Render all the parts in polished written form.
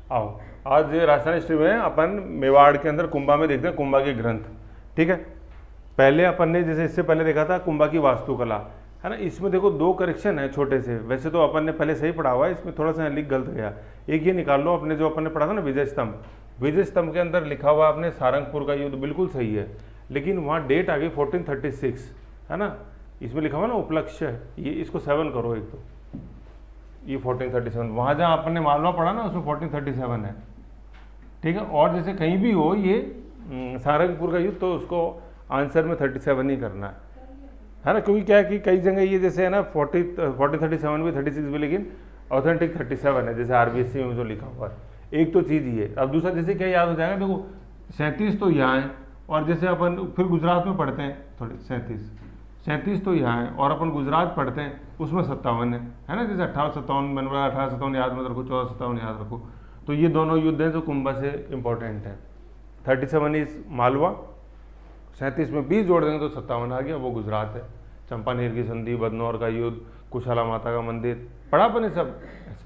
आओ आज राजस्थान हिस्ट्री में अपन मेवाड़ के अंदर कुंभा में देखते हैं कुंभा के ग्रंथ। ठीक है, पहले अपन ने जैसे इससे पहले देखा था कुंभा की वास्तुकला, है ना। इसमें देखो दो करेक्शन है छोटे से, वैसे तो अपन ने पहले सही पढ़ा हुआ है, इसमें थोड़ा सा लिख गलत गया। एक ये निकाल लो, अपने जो अपन ने पढ़ा था ना विजय स्तंभ, विजय स्तंभ के अंदर लिखा हुआ आपने सारंगपुर का युद्ध, बिल्कुल सही है, लेकिन वहाँ डेट आ गई 1436, है ना। इसमें लिखा हुआ ना उपलक्ष्य, ये इसको 7 करो एक तो, ये 1437, वहाँ जहाँ अपन ने मालवा पढ़ा ना उसमें 1437 है। ठीक है, और जैसे कहीं भी हो ये सारंगपुर का युद्ध, तो उसको आंसर में 37 ही करना है ना, क्योंकि क्या है कि कई जगह ये जैसे है ना 1437 भी 36 भी, लेकिन ऑथेंटिक 37 है, जैसे आरबीएससी में जो लिखा हुआ है। एक तो चीज़ ये, अब दूसरा जैसे क्या याद हो जाएगा, देखो 37 तो यहाँ है, और जैसे अपन फिर गुजरात में पढ़ते हैं थोड़ी 37 तो यहाँ है, और अपन गुजरात पढ़ते हैं उसमें 57 है ना। जैसे 1857 मैंने बोला, 1857 याद मत रखो, 1457 याद रखो। तो ये दोनों युद्ध हैं जो कुंभा से इंपॉर्टेंट है। 37 इज मालवा, 37 में 20 जोड़ देंगे तो 57 आ गया, वो गुजरात है। चंपानेर की संधि, बदनौर का युद्ध, कुशाला माता का मंदिर, पढ़ा अपने सब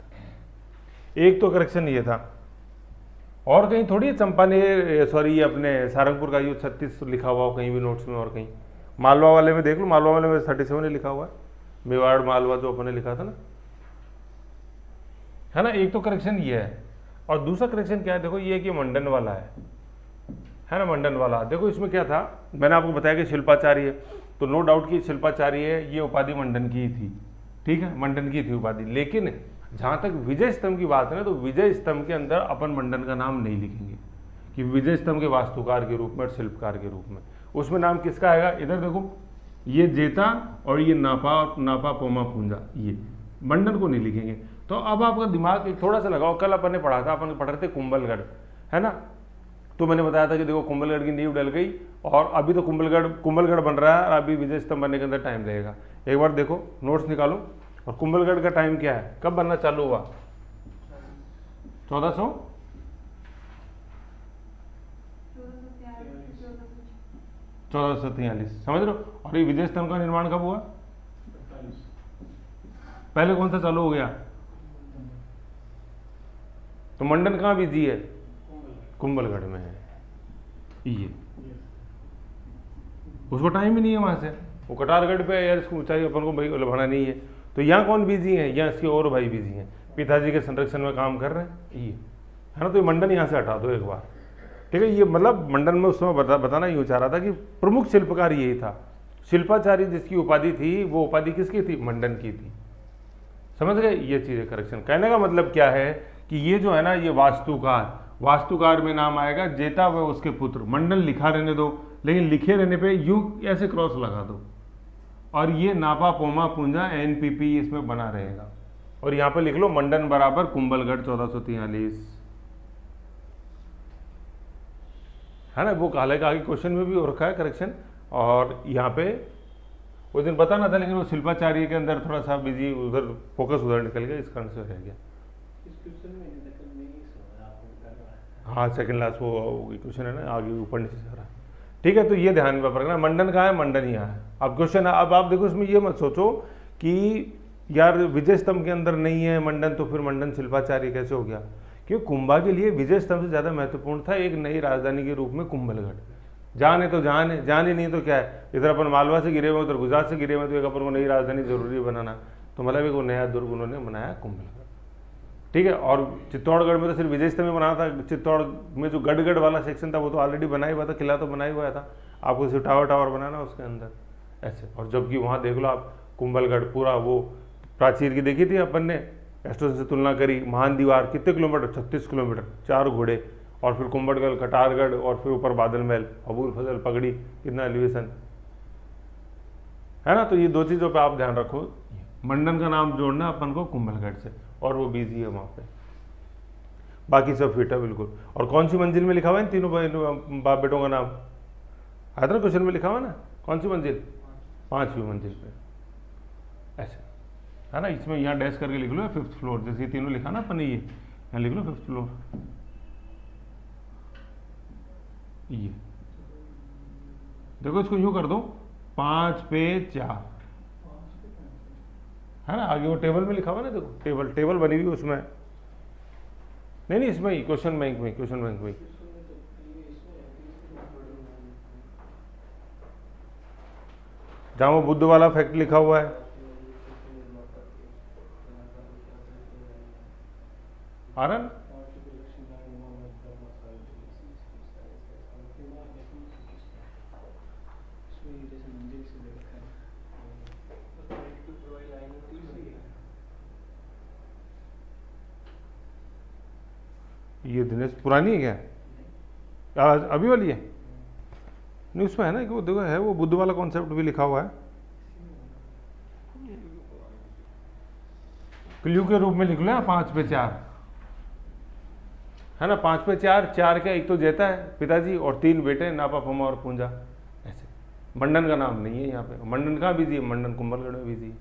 ऐसा। एक तो करेक्शन ये था, और कहीं थोड़ी चंपानेर सॉरी ये अपने सारंगपुर का युद्ध 36 लिखा हुआ हो कहीं भी नोट्स में, और कहीं मालवा वाले में देख लो, मालवा वाले में 37 ही लिखा हुआ है, मेवाड़ मालवा जो अपने लिखा था ना, है ना। एक तो करेक्शन ये है, और दूसरा करेक्शन क्या है, देखो ये कि मंडन वाला है ना, मंडन वाला। देखो इसमें क्या था, मैंने आपको बताया कि शिल्पाचार्य, तो नो डाउट कि शिल्पाचार्य ये उपाधि मंडन की थी। ठीक है, मंडन की थी उपाधि, लेकिन जहाँ तक विजय स्तंभ की बात है ना, तो विजय स्तंभ के अंदर अपन मंडन का नाम नहीं लिखेंगे कि विजय स्तंभ के वास्तुकार के रूप में और शिल्पकार के रूप में। उसमें नाम किसका आएगा, इधर देखो ये जेता और ये नापा पोमा पूंजा, ये मंडन को नहीं लिखेंगे। तो अब आपका दिमाग एक थोड़ा सा लगाओ, कल अपन ने पढ़ा था, अपन पढ़ रहे थे कुंभलगढ़, है ना। तो मैंने बताया था कि देखो कुंभलगढ़ की नींव डल गई, और अभी तो कुंभलगढ़ बन रहा है, और अभी विजय स्तंभ बनने के अंदर टाइम लगेगा। एक बार देखो नोट्स निकालो, और कुंभलगढ़ का टाइम क्या है, कब बनना चालू हुआ, 1443, समझ लो। और ये विजय स्तंभ का निर्माण कब हुआ, पहले कौन सा चालू हो गया, तो मंडन कहाँ बिजी है, कुंभलगढ़ में है, ये उसको टाइम ही नहीं है वहां से, वो कटारगढ़ पे यार, इसको ऊंचाई अपन को भाई बढ़ाना नहीं है। तो यहाँ कौन बिजी है, यहाँ इसके और भाई बिजी हैं, पिताजी के संरक्षण में काम कर रहे हैं, ये है ना। तो ये मंडन यहाँ से हटा दो एक बार। ठीक है, ये मतलब मंडन में उस समय बताना यूँ चाह रहा था कि प्रमुख शिल्पकार यही था। शिल्पाचार्य जिसकी उपाधि थी, वो उपाधि किसकी थी, मंडन की थी। समझ गए, ये चीज़ करेक्शन। कहने का मतलब क्या है कि ये जो है ना, ये वास्तुकार में नाम आएगा जेता व उसके पुत्र। मंडन लिखा रहने दो, लेकिन लिखे रहने पे यू ऐसे क्रॉस लगा दो, और ये नापा पोमा पूंजा एनपीपी इसमें बना रहेगा, और यहाँ पे लिख लो मंडन बराबर कुंभलगढ़ 1443, है ना। वो काले का आगे क्वेश्चन में भी हो रखा है करेक्शन, और यहाँ पे उस दिन पता ना था, लेकिन वो शिल्पाचार्य के अंदर थोड़ा सा बिजी, उधर फोकस उधर निकल गया, इस कारण से रह गया। हाँ सेकंड लास्ट वो क्वेश्चन है ना, आगे ऊपर नीचे जा रहा है। ठीक है, तो ये ध्यान में रखना, मंडन कहाँ है, मंडन यहाँ है। अब क्वेश्चन, अब आप देखो इसमें ये मत सोचो कि यार विजय स्तंभ के अंदर नहीं है मंडन, तो फिर मंडन शिल्पाचार्य कैसे हो गया, क्योंकि कुंभा के लिए विजय स्तंभ से ज़्यादा महत्वपूर्ण था एक नई राजधानी के रूप में कुंभलगढ़। जान है तो जान है, जान ही नहीं तो क्या है, इधर अपन मालवा से गिरे हुए, उधर गुजरात से गिरे हुए, तो एक अपन को नई राजधानी जरूरी बनाना, तो मतलब एक नया दुर्ग उन्होंने बनाया कुंभलगढ़। ठीक है, और चित्तौड़गढ़ में तो सिर्फ विजय स्तंभ में बना था, चित्तौड़ में जो गढ़गढ़ वाला सेक्शन था वो तो ऑलरेडी बना ही हुआ था, किला तो बना ही हुआ था, आपको सिर्फ टावर बनाना उसके अंदर ऐसे। और जबकि वहाँ देख लो आप कुंभलगढ़ पूरा, वो प्राचीर की देखी थी अपन ने, एस्ट्रोन से तुलना करी, महान दीवार कितने किलोमीटर, 36 किलोमीटर, 4 घोड़े, और फिर कुंभलगढ़, कटारगढ़, और फिर ऊपर बादल महल, अबूल फजल पगड़ी, कितना एलिवेशन है ना। तो ये दो चीज़ों पे आप ध्यान रखो, मंडन का नाम जोड़ना अपन को कुंभलगढ़ से, और वो बिजी है वहाँ पे, बाकी सब फिट है बिल्कुल। और कौन सी मंजिल में लिखा हुआ है इन तीनों बाप बेटों का नाम, आया था ना क्वेश्चन में लिखा हुआ ना, कौन सी मंजिल, 5वीं मंजिल पे ऐसे, है ना। इसमें यहाँ डैश करके लिख लो 5th फ्लोर, जैसे तीनों लिखा ना अपन ने, ये यहाँ लिख लो 5th फ्लोर, ये देखो इसको यूं कर दो 5 पे 4, है ना। आगे वो टेबल में लिखा हुआ ना, देखो टेबल बनी हुई उसमें, नहीं नहीं, इसमें ही क्वेश्चन बैंक में, क्वेश्चन बैंक में जहाँ वो बुद्ध वाला फैक्ट लिखा हुआ है। आरन ये दिनेश पुरानी है क्या, अभी वाली है? नहीं उसमें है ना कि वो देखो है, वो बुद्ध वाला कॉन्सेप्ट भी लिखा हुआ है, क्ल्यू के रूप में लिख लो ना 5 पे 4 है ना, 5 पे 4, 4 का एक तो जेता है पिताजी और 3 बेटे नापा फमा और पूंजा, ऐसे। मंडन का नाम नहीं है यहाँ पे, मंडन कहाँ बिजी है, मंडन कुंभलगढ़ में बिजी है।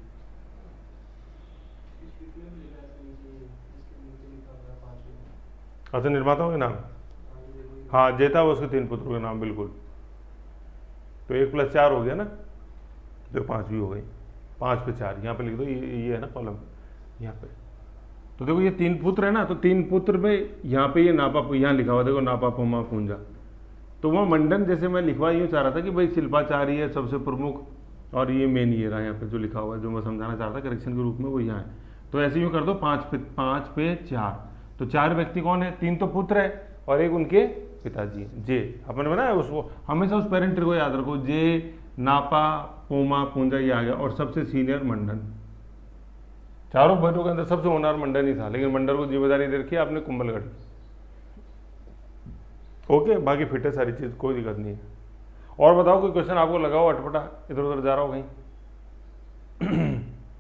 अच्छा निर्माताओं के नाम, हाँ जेता वो उसके 3 पुत्रों के नाम, बिल्कुल। तो 1 + 4 हो गया ना, जो 5 भी हो गई, 5 पे 4 यहाँ पे लिख दो, ये है ना कॉलम यहाँ पे। तो देखो ये 3 पुत्र है ना, तो 3 पुत्र में यहाँ पे ये नापा, यहाँ लिखा हुआ देखो नापा फमा पूंजा, तो वह मंडन जैसे मैं लिखवा यूँ चाह रहा था कि भाई शिल्पाचार्य है सबसे प्रमुख, और ये मेन ये रहा यहाँ पे जो लिखा हुआ है, जो मैं समझाना चाह रहा था करेक्शन के रूप में, वो यहाँ है। तो ऐसे यूँ कर दो 5 पे 4, तो 4 व्यक्ति कौन है, 3 तो पुत्र है और 1 उनके पिताजी जे, अपन बनाया उसको, हमेशा उस पेरेंटर को याद रखो, जे नापा पोमा पूंजा ये आ गया, और सबसे सीनियर मंडन। चारों बहनों के अंदर सबसे होनहार मंडन ही था, लेकिन मंडन को जिम्मेदारी दे रखी है आपने कुंभलगढ़। ओके, बाकी फिट है सारी चीज, कोई दिक्कत नहीं है। और बताओ कोई क्वेश्चन आपको लगा हो अटपटा, इधर उधर जा रहा हो कहीं?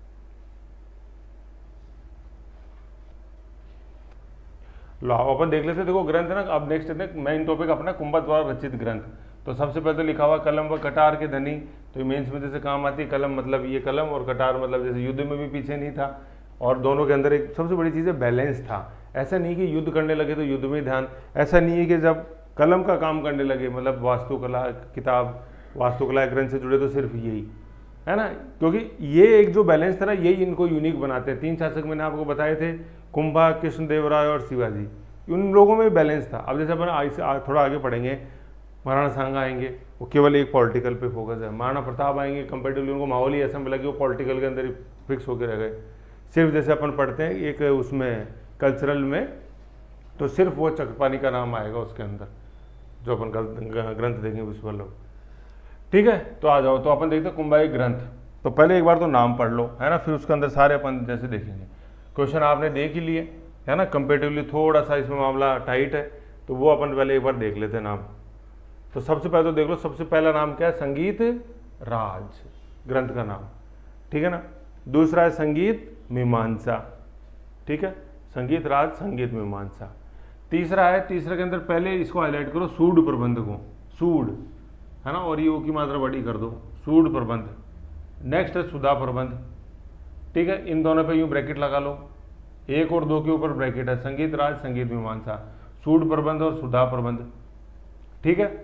लाओ अपन देख लेते, देखो ग्रंथ है ना, अब नेक्स्ट मेन टॉपिक अपना कुंभा द्वारा रचित ग्रंथ। तो सबसे पहले तो लिखा हुआ कलम व कटार के धनी, तो मेंस में जैसे काम आती है, कलम मतलब ये कलम, और कटार मतलब जैसे युद्ध में भी पीछे नहीं था, और दोनों के अंदर एक सबसे बड़ी चीज़ है बैलेंस था। ऐसा नहीं कि युद्ध करने लगे तो युद्ध में ध्यान, ऐसा नहीं है कि जब कलम का काम करने लगे, मतलब वास्तुकला किताब, वास्तुकला ग्रंथ से जुड़े तो सिर्फ यही है ना, क्योंकि ये एक जो बैलेंस था ना, यही इनको यूनिक बनाते हैं। 3 शासक मैंने आपको बताए थे, कुंभा, कृष्णदेवराय और शिवाजी, उन लोगों में बैलेंस था। अब जैसे अपन थोड़ा आगे पढ़ेंगे, महाराणा सांगा आएंगे, वो केवल एक पॉलिटिकल पे फोकस है। महाराणा प्रताप आएंगे, कंपेरेटिवली उनको माहौल ही ऐसा मिला कि वो पॉलिटिकल के अंदर ही फिक्स होकर रह गए। सिर्फ जैसे अपन पढ़ते हैं एक उसमें कल्चरल में, तो सिर्फ वो चक्रपाणी का नाम आएगा उसके अंदर, जो अपन ग्रंथ देखेंगे विश्व वल्लभ। ठीक है, तो आ जाओ, तो अपन देखते हैं कुंभाई ग्रंथ। तो पहले एक बार तो नाम पढ़ लो, है ना, फिर उसके अंदर सारे अपन जैसे देखेंगे। क्वेश्चन आपने देख ही लिए, है ना, कंपेरेटिवली थोड़ा सा इसमें मामला टाइट है, तो वो अपन पहले एक बार देख लेते हैं नाम। तो सबसे पहले तो देख लो, सबसे पहला नाम क्या है, संगीत राज, ग्रंथ का नाम, ठीक है ना। दूसरा है संगीत मीमांसा, ठीक है, संगीत राज, संगीत मीमांसा। तीसरा है, तीसरे के अंदर पहले इसको हाईलाइट करो, सूड प्रबंध को, सूड है ना, और ये ओ की मात्रा बड़ी कर दो, सूड प्रबंध। नेक्स्ट है सुधा प्रबंध, ठीक है, इन दोनों पे यूं ब्रैकेट लगा लो, 1 और 2 के ऊपर ब्रैकेट है, संगीत राज, संगीत मीमांसा, सूड प्रबंध और सुधा प्रबंध, ठीक है।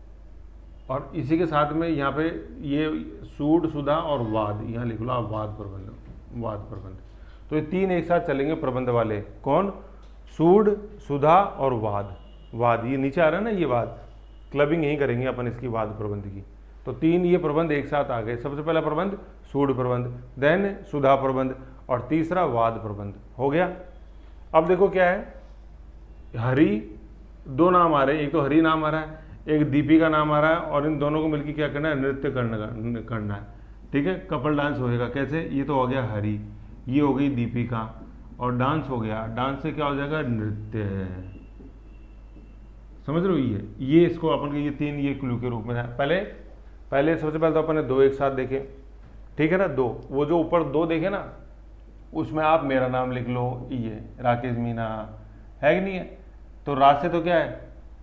और इसी के साथ में यहाँ पे ये सूड, सुधा और वाद, यहाँ लिख लो आप वाद प्रबंध, वाद प्रबंध। तो ये 3 एक साथ चलेंगे प्रबंध वाले, कौन, सूड, सुधा और वाद। वाद ये नीचे आ रहा है ना, ये वाद, क्लबिंग यही करेंगे अपन इसकी वाद प्रबंध की। तो 3 ये प्रबंध एक साथ आ गए। सबसे पहला प्रबंध सूड प्रबंध, देन सुधा प्रबंध, और तीसरा वाद प्रबंध हो गया। अब देखो क्या है, हरि 2 नाम आ रहे हैं, एक तो हरि नाम आ रहा है, एक दीपिका नाम आ रहा है, और इन दोनों को मिलकर क्या करना है, नृत्य करना है, ठीक है, कपल डांस होएगा। कैसे, ये तो हो गया हरि, ये हो गई दीपिका, और डांस हो गया, डांस से क्या हो जाएगा, नृत्य, समझ रहे हो। ये इसको अपन के ये 3 ये क्लू के रूप में है। पहले सबसे पहले तो अपन ने 2 एक साथ देखे, ठीक है ना, 2, वो जो ऊपर 2 देखे ना, उसमें आप मेरा नाम लिख लो, ये राकेश मीना है कि नहीं है। तो राज से तो क्या है,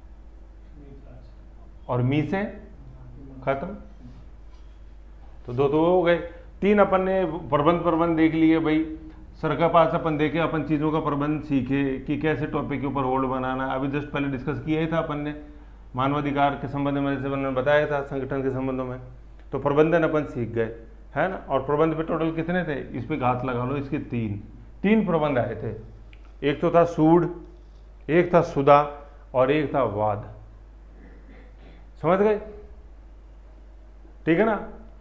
और मी से खत्म, तो 2 तो हो गए। 3 अपन ने प्रबंध देख लिए भाई, सर का पास अपन देखे, अपन चीज़ों का प्रबंध सीखे कि कैसे टॉपिक के ऊपर होल्ड बनाना। अभी जस्ट पहले डिस्कस किया ही था अपन ने, मानवाधिकार के संबंध में जैसे मैंने बताया था, संगठन के संबंधों में, तो प्रबंधन अपन सीख गए, है ना। और प्रबंध पे टोटल कितने थे, इस पे घात लगा लो, इसके 3 प्रबंध आए थे। एक तो था सूड, एक था सुधा और एक था वाद। समझ गए? ठीक है ना।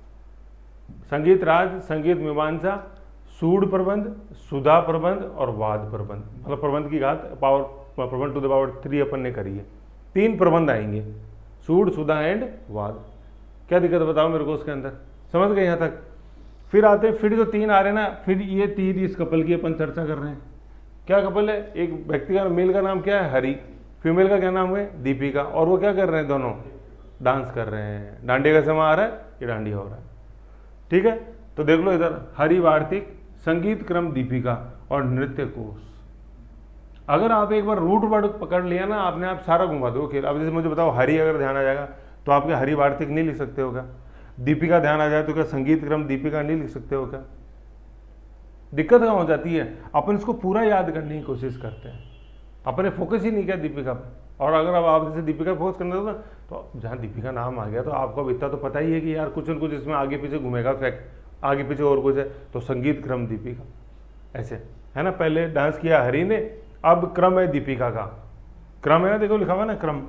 संगीत राज, संगीत मीमांसा, सूड प्रबंध, सुधा प्रबंध और वाद प्रबंध, मतलब प्रबंध की घात पावर प्रबंध टू द पावर 3 अपन ने करी है। 3 प्रबंध आएंगे, सूड, सुधा एंड वाद। क्या दिक्कत बताओ मेरे को उसके अंदर? समझ गए यहाँ तक? फिर आते हैं, फिर जो 3 आ रहे हैं ना, फिर ये 3 इस कपल की अपन चर्चा कर रहे हैं। क्या कपल है? एक व्यक्ति का, मेल का नाम क्या है? हरि, फीमेल का क्या नाम है? दीपिका। और वो क्या कर रहे हैं? दोनों डांस कर रहे हैं। डांडिया का समय आ रहा है, ये डांडिया हो रहा है। ठीक है, तो देख लो इधर, हरि वार्तिक, संगीत क्रम दीपिका और नृत्य कोश। अगर आप एक बार रूट वर्ड पकड़ लिया ना, आपने आप सारा घुमा दो खेल। अब जैसे मुझे बताओ, हरि अगर ध्यान आ जाएगा तो आपके हरि वार्तिक नहीं लिख सकते हो क्या? दीपिका ध्यान आ जाए तो क्या संगीत क्रम दीपिका नहीं लिख सकते हो क्या? दिक्कत कहाँ हो जाती है? अपन इसको पूरा याद करने की कोशिश करते हैं, अपने फोकस ही नहीं किया दीपिका पर। और अगर अब आप जैसे दीपिका फोकस करना हो ना, तो जहाँ दीपिका नाम आ गया तो आपको अब इतना तो पता ही है कि यार कुछ न कुछ इसमें आगे पीछे घूमेगा फैक्ट, आगे पीछे और कुछ है। तो संगीत क्रम दीपिका, ऐसे है ना। पहले डांस किया हरि ने, अब क्रम है दीपिका का। क्रम है ना, देखो लिखा हुआ ना क्रम,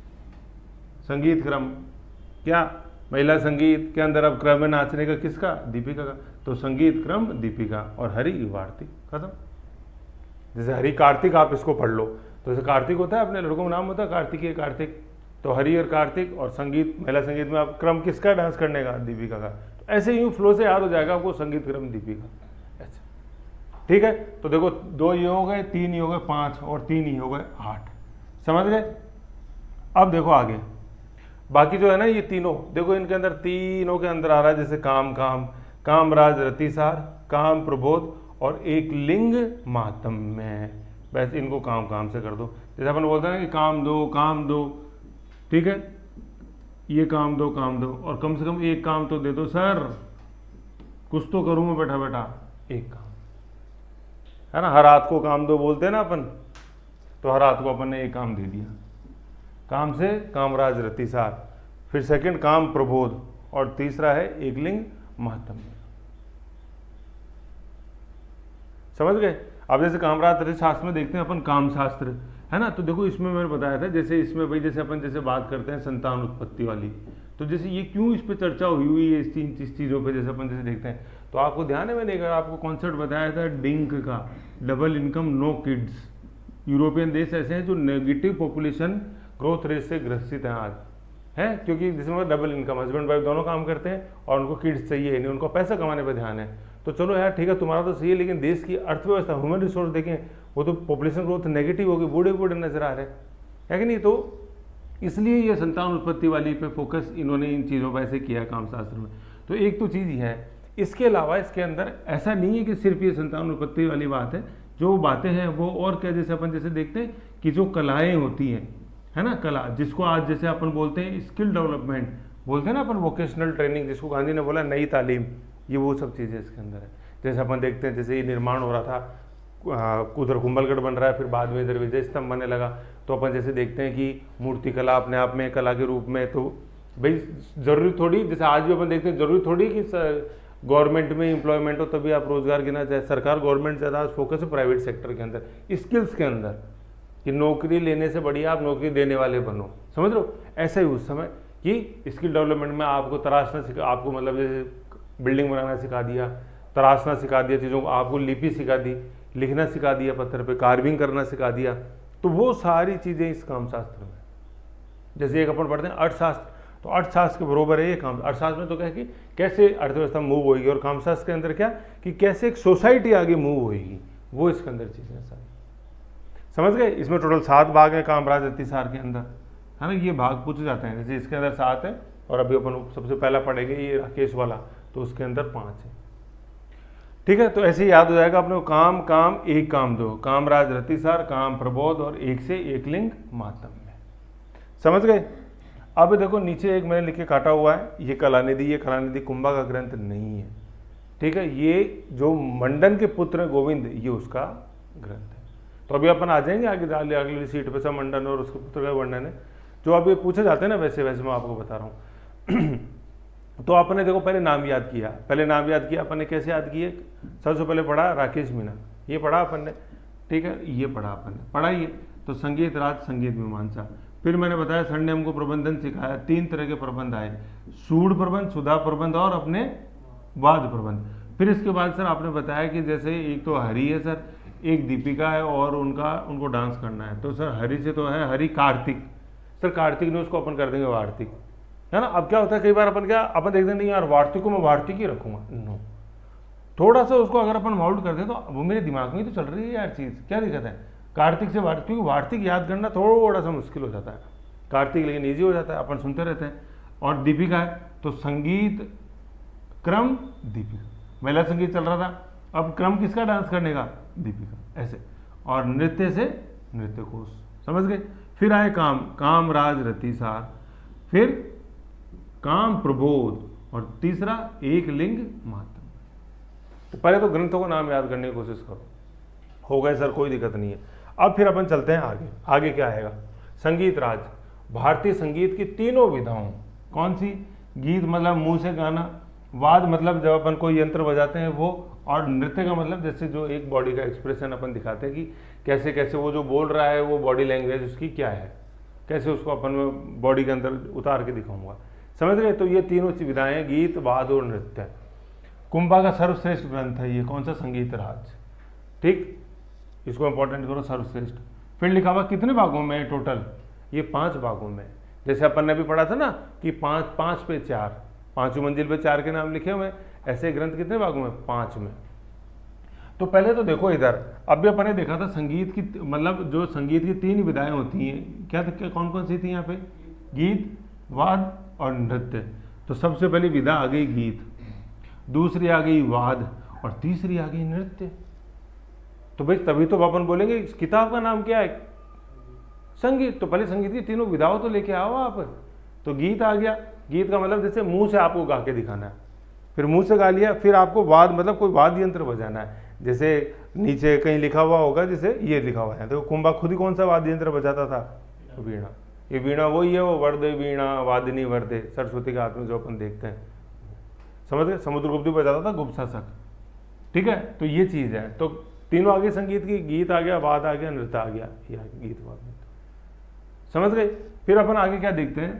संगीत क्रम, क्या महिला संगीत के अंदर अब क्रम है नाचने का, किसका? दीपिका का। तो संगीत क्रम दीपिका और हरि वार्तिक, खत्म। जैसे हरि कार्तिक, आप इसको पढ़ लो तो जैसे कार्तिक होता है, अपने लड़कों का नाम होता है कार्तिकीय, कार्तिक। तो हरि और कार्तिक, और संगीत, महिला संगीत में आप क्रम किसका डांस करने का? दीपिका का। तो ऐसे यूँ फ्लो से याद हो जाएगा आपको, संगीत क्रम दीपिका, ऐसे। ठीक है, तो देखो 2 ये हो गए, 3 ये हो गए, 5 और 3 ये हो गए 8। समझ गए? अब देखो आगे बाकी जो है ना, ये तीनों देखो, इनके अंदर, तीनों के अंदर आ रहा है जैसे काम काम, कामराज रतिसार, काम प्रबोध और एक लिंग मातम्य। वैसे इनको काम काम से कर दो। जैसे अपन बोलते हैं ना कि काम दो, काम दो। ठीक है, ये काम दो, काम दो, और कम से कम एक काम तो दे दो सर, कुछ तो करूँ मैं बैठा बैठा। एक काम है ना, हर रात को काम दो बोलते हैं ना अपन, तो हर रात को अपन ने एक काम दे दिया। काम से कामराज रतिसार, फिर सेकंड काम प्रबोध, और तीसरा है एक लिंग महात्म्य। समझ गए? अब जैसे कामराज रतिशास्त्र में देखते हैं अपन काम शास्त्र, है ना। तो देखो इसमें मैंने बताया था, जैसे इसमें भाई जैसे अपन जैसे बात करते हैं संतान उत्पत्ति वाली, तो जैसे ये क्यों इस पे चर्चा हुई है, इस चीज़ों पे जैसे अपन जैसे देखते हैं, तो आपको ध्यान है मैंने एक आपको कॉन्सेप्ट बताया था डिंक का, double income no kids. European देश ऐसे हैं जो नेगेटिव पॉपुलेशन ग्रोथ रेट से ग्रसित हैं आज, है, क्योंकि जिसमें डबल इनकम, हस्बैंड वाइफ दोनों काम करते हैं और उनको किड्स चाहिए नहीं, उनको पैसा कमाने पर ध्यान है। तो चलो यार ठीक है, तुम्हारा तो सही है, लेकिन देश की अर्थव्यवस्था, ह्यूमन रिसोर्स देखें, वो तो पॉपुलेशन ग्रोथ नेगेटिव होगी, बूढ़े बूढ़े नजर आ रहे हैं, है कि नहीं। तो इसलिए ये संतान उत्पत्ति वाली पे फोकस इन्होंने इन चीज़ों पर ऐसे किया है कामशास्त्र में। तो एक तो चीज़ ही है, इसके अलावा इसके अंदर ऐसा नहीं है कि सिर्फ ये संतान उत्पत्ति वाली बात है, जो बातें हैं वो और क्या, जैसे अपन जैसे देखते हैं कि जो कलाएँ होती हैं, है ना, कला जिसको आज जैसे अपन बोलते हैं स्किल डेवलपमेंट, बोलते हैं ना अपन वोकेशनल ट्रेनिंग, जिसको गांधी ने बोला नई तालीम, ये वो सब चीज़ें इसके अंदर है। जैसे अपन देखते हैं जैसे ये निर्माण हो रहा था, उधर कुंभलगढ़ बन रहा है, फिर बाद में इधर विजय स्तंभ बनने लगा, तो अपन जैसे देखते हैं कि मूर्ति कला अपने आप में कला के रूप में, तो भाई ज़रूरी थोड़ी, जैसे आज भी अपन देखते हैं, ज़रूरी थोड़ी कि गवर्नमेंट में एम्प्लॉयमेंट हो तभी आप रोजगार गिना जाए। सरकार गवर्नमेंट ज़्यादा फोकस है प्राइवेट सेक्टर के अंदर, स्किल्स के अंदर, कि नौकरी लेने से बढ़िया आप नौकरी देने वाले बनो। समझ लो, ऐसा ही उस समय कि स्किल डेवलपमेंट में आपको तराशना सिखा, आपको मतलब जैसे बिल्डिंग बनाना सिखा दिया, तराशना सिखा दिया चीज़ों को, आपको लिपि सिखा दी, लिखना सिखा दिया पत्थर पे, कार्विंग करना सिखा दिया। तो वो सारी चीज़ें इस कामशास्त्र में, जैसे एक अपन पढ़ते हैं अर्थशास्त्र, तो अर्थशास्त्र के बरोबर है ये काम। अर्थशास्त्र में तो क्या है कि कैसे अर्थव्यवस्था मूव होगी, और कामशास्त्र के अंदर क्या कि कैसे एक सोसाइटी आगे मूव होगी, वो इसके अंदर चीज़ें सारी। समझ गए? इसमें टोटल 7 भाग है कामराज रतिसार के अंदर, है ना। ये भाग पूछे जाते हैं, जैसे इसके अंदर 7 है, और अभी अपन सबसे पहला पढ़ेंगे ये राकेश वाला, तो उसके अंदर 5 है। ठीक है, तो ऐसे ही याद हो जाएगा अपने को, काम काम एक काम दो, कामराज रतिसार, काम प्रबोध और एक से एक लिंग मातम्य। समझ गए? अब देखो नीचे एक मैंने लिख के काटा हुआ है, ये कलानिधि, ये कलानिधि कुंभा का ग्रंथ नहीं है। ठीक है, ये जो मंडन के पुत्र गोविंद, ये उसका ग्रंथ है। तो अभी अपन आ जाएंगे आगे अगली सीट पे, सब मंडन और उसके पुत्र का वर्णन है, जो अभी पूछे जाते हैं ना, वैसे वैसे मैं आपको बता रहा हूँ। तो आपने देखो पहले नाम याद किया, अपन ने कैसे याद किए? सबसे पहले पढ़ा राकेश मीना, ये पढ़ा अपन ने, ठीक है, ये पढ़ा अपन ने, पढ़ाइए। तो संगीत राज, संगीत मीमांसा। फिर मैंने बताया सर ने हमको प्रबंधन सिखाया, 3 तरह के प्रबंध आए, सूढ़ प्रबंध, सुधा प्रबंध और अपने वाद प्रबंध। फिर इसके बाद सर आपने बताया कि जैसे एक तो हरि है सर, एक दीपिका है और उनको डांस करना है। तो सर हरि से तो है हरि कार्तिक, सर कार्तिक ने उसको अपन कर देंगे वार्तिक, है ना। अब क्या होता है कई बार अपन देखते नहीं यार वार्तिक को मैं वार्तिक ही रखूंगा, नो, थोड़ा सा उसको अगर अपन माउल्ट कर दें तो वो मेरे दिमाग में ही तो चल रही है यार चीज़, क्या दिक्कत है कार्तिक से वार्तिक, क्योंकि वार्तिक याद करना थोड़ा सा मुश्किल हो जाता है, कार्तिक लेकिन ईजी हो जाता है, अपन सुनते रहते हैं। और दीपिका है तो संगीत क्रम दीपिका, महिला संगीत चल रहा था, अब क्रम किसका डांस करने का, दीपिका, ऐसे। और नृत्य से नृत्य कोश, समझ गए। फिर आए काम, काम राज रतिसार, फिर काम प्रबोध, और तीसरा एक लिंग मातम। तो पहले तो ग्रंथों को नाम याद करने की कोशिश करो, हो गए सर कोई दिक्कत नहीं है। अब फिर अपन चलते हैं आगे, आगे क्या आएगा, संगीत राज, भारतीय संगीत की तीनों विधाओं, कौन सी, गीत मतलब मुंह से गाना, वाद मतलब जब अपन कोई यंत्र बजाते हैं वो, और नृत्य का मतलब जैसे जो एक बॉडी का एक्सप्रेशन अपन दिखाते हैं कि कैसे कैसे वो जो बोल रहा है वो बॉडी लैंग्वेज उसकी क्या है, कैसे उसको अपन बॉडी के अंदर उतार के दिखाऊंगा, समझ रहे। तो ये तीनों विधाएं, गीत, वाद और नृत्य। कुंभा का सर्वश्रेष्ठ ग्रंथ है ये, कौन सा, संगीत राज, ठीक, इसको इंपॉर्टेंट करो, सर्वश्रेष्ठ। फिर लिखा हुआ कितने भागों में टोटल, ये 5 भागों में। जैसे अपन ने भी पढ़ा था ना कि 5 पे 4, 5वीं मंजिल पे 4 के नाम लिखे हुए, ऐसे ग्रंथ कितने भागों में, 5 में। तो पहले तो देखो इधर, अब भी अपन ने देखा था संगीत की, मतलब जो संगीत की 3 विधाएं होती हैं, क्या कौन कौन सी थी यहाँ पे, गीत, वाद और नृत्य। तो सबसे पहली विधा आ गई गीत, दूसरी आ गई वाद, और तीसरी आ गई नृत्य। तो भाई तभी तो अपन बोलेंगे इस किताब का नाम क्या है, संगीत। तो पहले संगीत की तीनों विधाओं तो लेके आओ आप। तो गीत आ गया, गीत का मतलब जैसे मुंह से आपको गा के दिखाना है, फिर मुंह से गा लिया। फिर आपको वाद मतलब कोई वाद्य यंत्र बजाना है, जैसे नीचे कहीं लिखा हुआ होगा, जैसे ये लिखा हुआ है, तो कुंभा खुद ही कौन सा वाद्य यंत्र बजाता था, वीणा। ये वीणा वही है, वो वर्दे वीणा वादिनी वर्दे, सरस्वती के हाथ में जो अपन देखते हैं, समझ गए। समुद्रगुप्त बजाता था गुप्तशासक, ठीक है। तो ये चीज है, तो तीनों आ गए संगीत की, गीत आ गया, वाद आ गया, नृत्य आ गया, ये गीत वाद नृत्य, समझ गए। फिर अपन आगे क्या देखते हैं,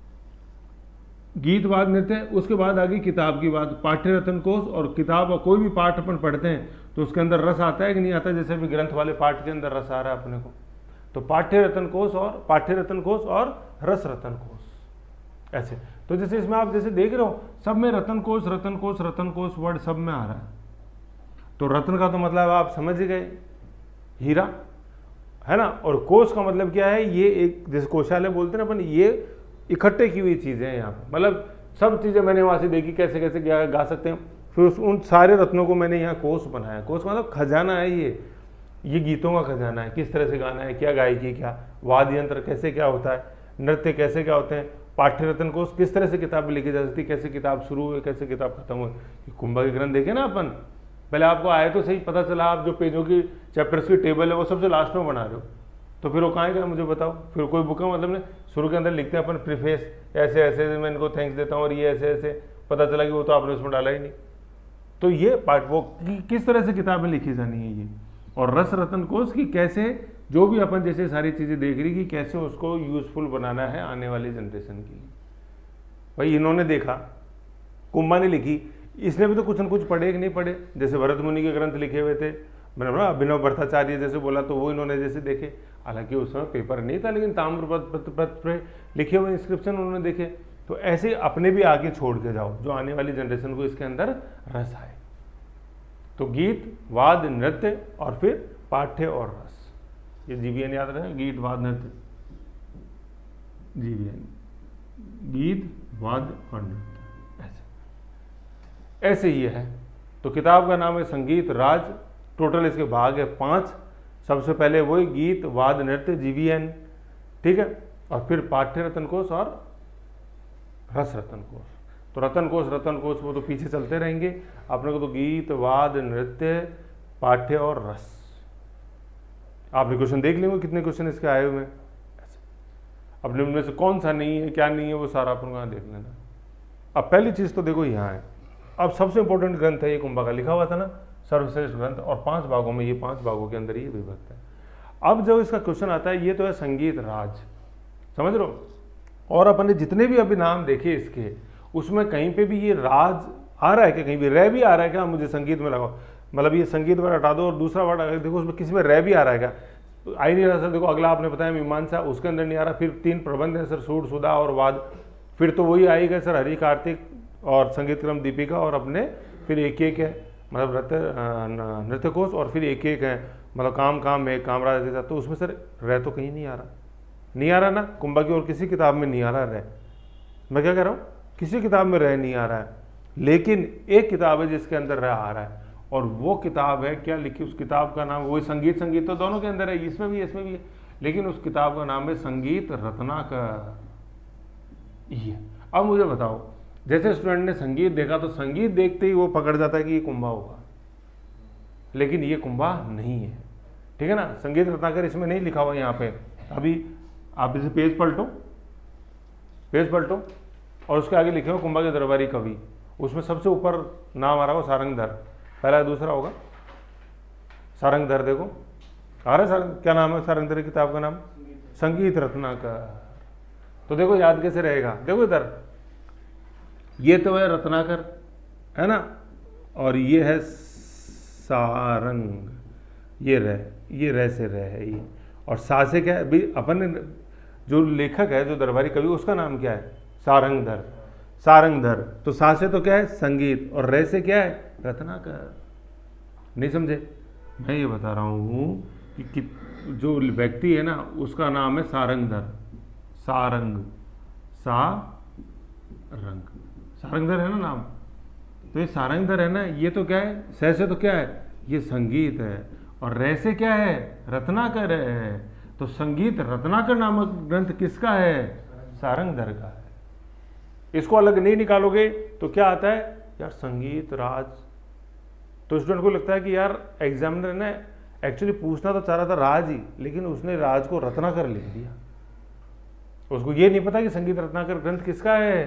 गीत वाद नृत्य, उसके बाद आ गई किताब की बात, पाठ्य रत्न कोश। और किताब कोई भी पाठ अपन पढ़ते हैं तो उसके अंदर रस आता है कि नहीं आता, जैसे भी ग्रंथ वाले पाठ के अंदर रस आ रहा है अपने को, तो पाठ्य रत्न कोश और रस रत्न कोश, ऐसे। तो जैसे इसमें आप जैसे देख रहे हो सब में रत्न कोश वर्ड सब में आ रहा है। तो रत्न का तो मतलब आप समझ गए, हीरा, है ना। और कोश का मतलब क्या है, ये एक जैसे कोशालय बोलते हैं ना अपन, ये इकट्ठे की हुई चीजें हैं यहाँ पे, मतलब सब चीजें मैंने वहां से देखी, कैसे कैसे गा सकते हैं। फिर उन सारे रत्नों को मैंने यहाँ कोश बनाया। कोश मतलब खजाना है, ये गीतों का खजाना है, किस तरह से गाना है, क्या गायकी, क्या वाद्य यंत्र, कैसे क्या होता है, नृत्य कैसे क्या होते हैं, पाठ्य रत्न कोश किस तरह से किताब लिखी जा सकती है, कैसे किताब शुरू हुई, कैसे किताब खत्म हुई। कुंभा के ग्रंथ देखे ना अपन, पहले आपको आए तो सही पता चला, आप जो पेजों की चैप्टर्स की टेबल है वो सबसे लास्ट में बना रहे हो, तो फिर वो कहाँ गया मुझे बताओ। फिर कोई बुक का मतलब नहीं, शुरू के अंदर लिखते हैं अपन प्रीफेस, ऐसे ऐसे मैं इनको थैंक्स देता हूँ और ये ऐसे ऐसे, पता चला कि वो तो आपने उसमें डाला ही नहीं। तो ये पार्ट वो किस तरह से किताबें लिखी जानी है ये, और रस रत्न कोश की कैसे जो भी अपन जैसे सारी चीज़ें देख रही कि कैसे उसको यूजफुल बनाना है आने वाली जनरेशन के लिए। भाई इन्होंने देखा, कुंभा ने लिखी, इसने भी तो कुछ न कुछ पढ़े कि नहीं पढ़े। जैसे भरत मुनि के ग्रंथ लिखे हुए थे, मैंने बोला अभिनव भट्टाचार्य जैसे बोला, तो वो इन्होंने जैसे देखे, हालांकि उस समय पेपर नहीं था, लेकिन ताम्रपत्र पे लिखे हुए इंस्क्रिप्शन उन्होंने देखे। तो ऐसे अपने भी आगे छोड़ के जाओ, जो आने वाली जनरेशन को इसके अंदर रस आए। तो गीत, वाद, नृत्य और फिर पाठ्य और रस, ये जीवीएन याद रहे, गीत, वाद, नृत्य, जीवीएन, गीत, वाद और नृत्य, ऐसे ये है। तो किताब का नाम है संगीत राज, टोटल इसके भाग है 5। सबसे पहले वही गीत, वाद, नृत्य, जीवीएन, ठीक है, और फिर पाठ्य रत्न कोश और रस रत्न कोश। तो रत्न कोश वो तो पीछे चलते रहेंगे, अपने को तो गीत, वाद, नृत्य, पाठ्य और रस। आपने क्वेश्चन देख लेंगे कितने क्वेश्चन इसके आए हुए हैं, अपने उनमें से कौन सा नहीं है, क्या नहीं है, वो सारा अपन को देख लेना। अब पहली चीज तो देखो यहाँ है, अब सबसे इंपॉर्टेंट ग्रंथ है ये कुंभा का, लिखा हुआ था ना सर्वश्रेष्ठ ग्रंथ, और 5 भागों में, ये 5 भागों के अंदर ये विभक्त है। अब जब इसका क्वेश्चन आता है, ये तो है संगीत राज, समझ रहे हो, और अपन ने जितने भी अभी नाम देखे इसके, उसमें कहीं पे भी ये राज आ रहा है क्या, कहीं भी रे भी आ रहा है क्या, मुझे संगीत में लगाओ, मतलब ये संगीत वर्ड हटा दो और दूसरा वर्ड देखो उसमें किसी में रे भी आ रहा है क्या, आ ही नहीं रहा सर। देखो अगला आपने बताया मीमांसा, उसके अंदर नहीं आ रहा। फिर 3 प्रबंध हैं सर, सूर, सुधा और वाद, फिर तो वही आएगा सर, हरि, कार्तिक और संगीत क्रम, दीपिका, और अपने फिर एक है, मतलब नृत्य कोश, और फिर एक है मतलब काम काम में कामराज जैसा। तो उसमें सर रह तो कहीं नहीं आ रहा, नहीं आ रहा ना कुंभा की, और किसी किताब में नहीं आ रहा रह। मैं क्या कह रहा हूँ, किसी किताब में रह नहीं आ रहा है, लेकिन एक किताब है जिसके अंदर रह आ रहा है, और वो किताब है क्या लिखी, उस किताब का नाम, वही संगीत, संगीत तो दोनों के अंदर है, इसमें भी इसमें भी है, लेकिन उस किताब का नाम है संगीत रत्नाकर। ये अब मुझे बताओ, जैसे स्टूडेंट ने संगीत देखा तो संगीत देखते ही वो पकड़ जाता है कि ये कुंभा होगा, लेकिन ये कुंभा नहीं है, ठीक है ना। संगीत रत्नाकर इसमें नहीं लिखा हुआ यहाँ पे। अभी आप इसे पेज पलटो, पेज पलटो, और उसके आगे लिखे हो कुंभा के दरबारी कवि, उसमें सबसे ऊपर नाम आ रहा होगा सारंगधर, पहला दूसरा होगा सारंगधर। देखो आ रहा है सारंग, क्या नाम है सारंगधर की किताब का नाम, संगीत रत्नाकर। तो देखो याद कैसे रहेगा, देखो इधर ये तो है रत्नाकर, है ना, और ये है सारंग, ये रह से रह है ये, और सा से क्या है भाई, अपन ने जो लेखक है, जो दरबारी कवि, उसका नाम क्या है, सारंगधर, सारंगधर। तो सा से तो क्या है संगीत, और रे से क्या है रत्नाकर। नहीं समझे, मैं ये बता रहा हूँ कि जो व्यक्ति है ना उसका नाम है सारंगधर, सारंग, सारंग, सारंगधर है ना नाम। तो ये सारंगधर है ना, ये तो क्या है, स से तो क्या है, ये संगीत है, और रे से क्या है रत्नाकर है। तो संगीत रत्नाकर नामक ग्रंथ किसका है, सारंगधर का है। इसको अलग नहीं निकालोगे तो क्या आता है यार, संगीत राज। तो स्टूडेंट को लगता है कि यार एग्जामिनर ने एक्चुअली पूछना तो चाह रहा था राज ही, लेकिन उसने राज को रत्नाकर लिख दिया। उसको ये नहीं पता कि संगीत रत्नाकर ग्रंथ किसका है,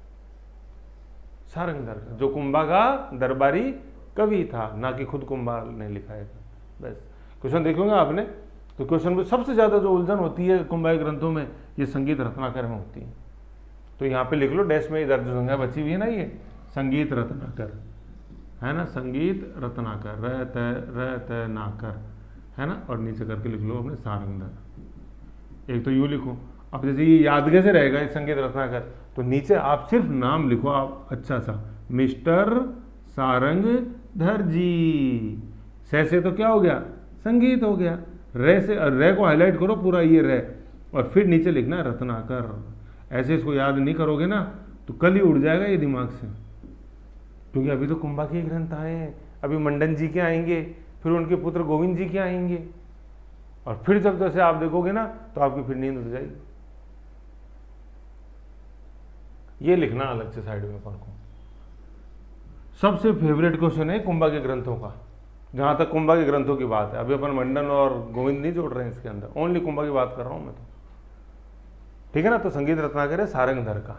सारंगधर का, जो कुंभा का दरबारी कवि था, ना कि खुद कुंभा ने लिखा है। बस क्वेश्चन देखोगे आपने तो क्वेश्चन में सबसे ज्यादा जो उलझन होती है कुंभा के ग्रंथों में, ये संगीत रत्नाकर में होती है। तो यहाँ पे लिख लो डैश में, इधर जो संज्ञा बची हुई है ना, ये संगीत रत्नाकर है ना, संगीत रत्नाकर, रत नाकर है ना, और नीचे करके लिख लो अपने सारंगधर। एक तो यूँ लिखो। अब जैसे ये याद कैसे रहेगा इस संगीत रत्नाकर, तो नीचे आप सिर्फ नाम लिखो आप अच्छा सा, मिस्टर सारंगधर जी। से तो क्या हो गया, संगीत हो गया। रे से, रे को हाईलाइट करो पूरा ये रे, और फिर नीचे लिखना है रत्नाकर। ऐसे इसको याद नहीं करोगे ना तो कल ही उड़ जाएगा ये दिमाग से, क्योंकि अभी तो कुंभा के ग्रंथ आए हैं, अभी मंडन जी के आएंगे, फिर उनके पुत्र गोविंद जी के आएंगे, और फिर जब जैसे आप देखोगे ना तो आपकी फिर नींद उड़ जाएगी। ये लिखना अलग से साइड में अपन को। सबसे फेवरेट क्वेश्चन है कुंभा के ग्रंथों का, जहां तक कुंभा के ग्रंथों की बात है। अभी अपन मंडन और गोविंद नहीं जोड़ रहे हैं इसके अंदर, ओनली कुंभा की बात कर रहा हूं मैं तो, ठीक है ना। तो संगीत रत्नाकर है सारंगधर का,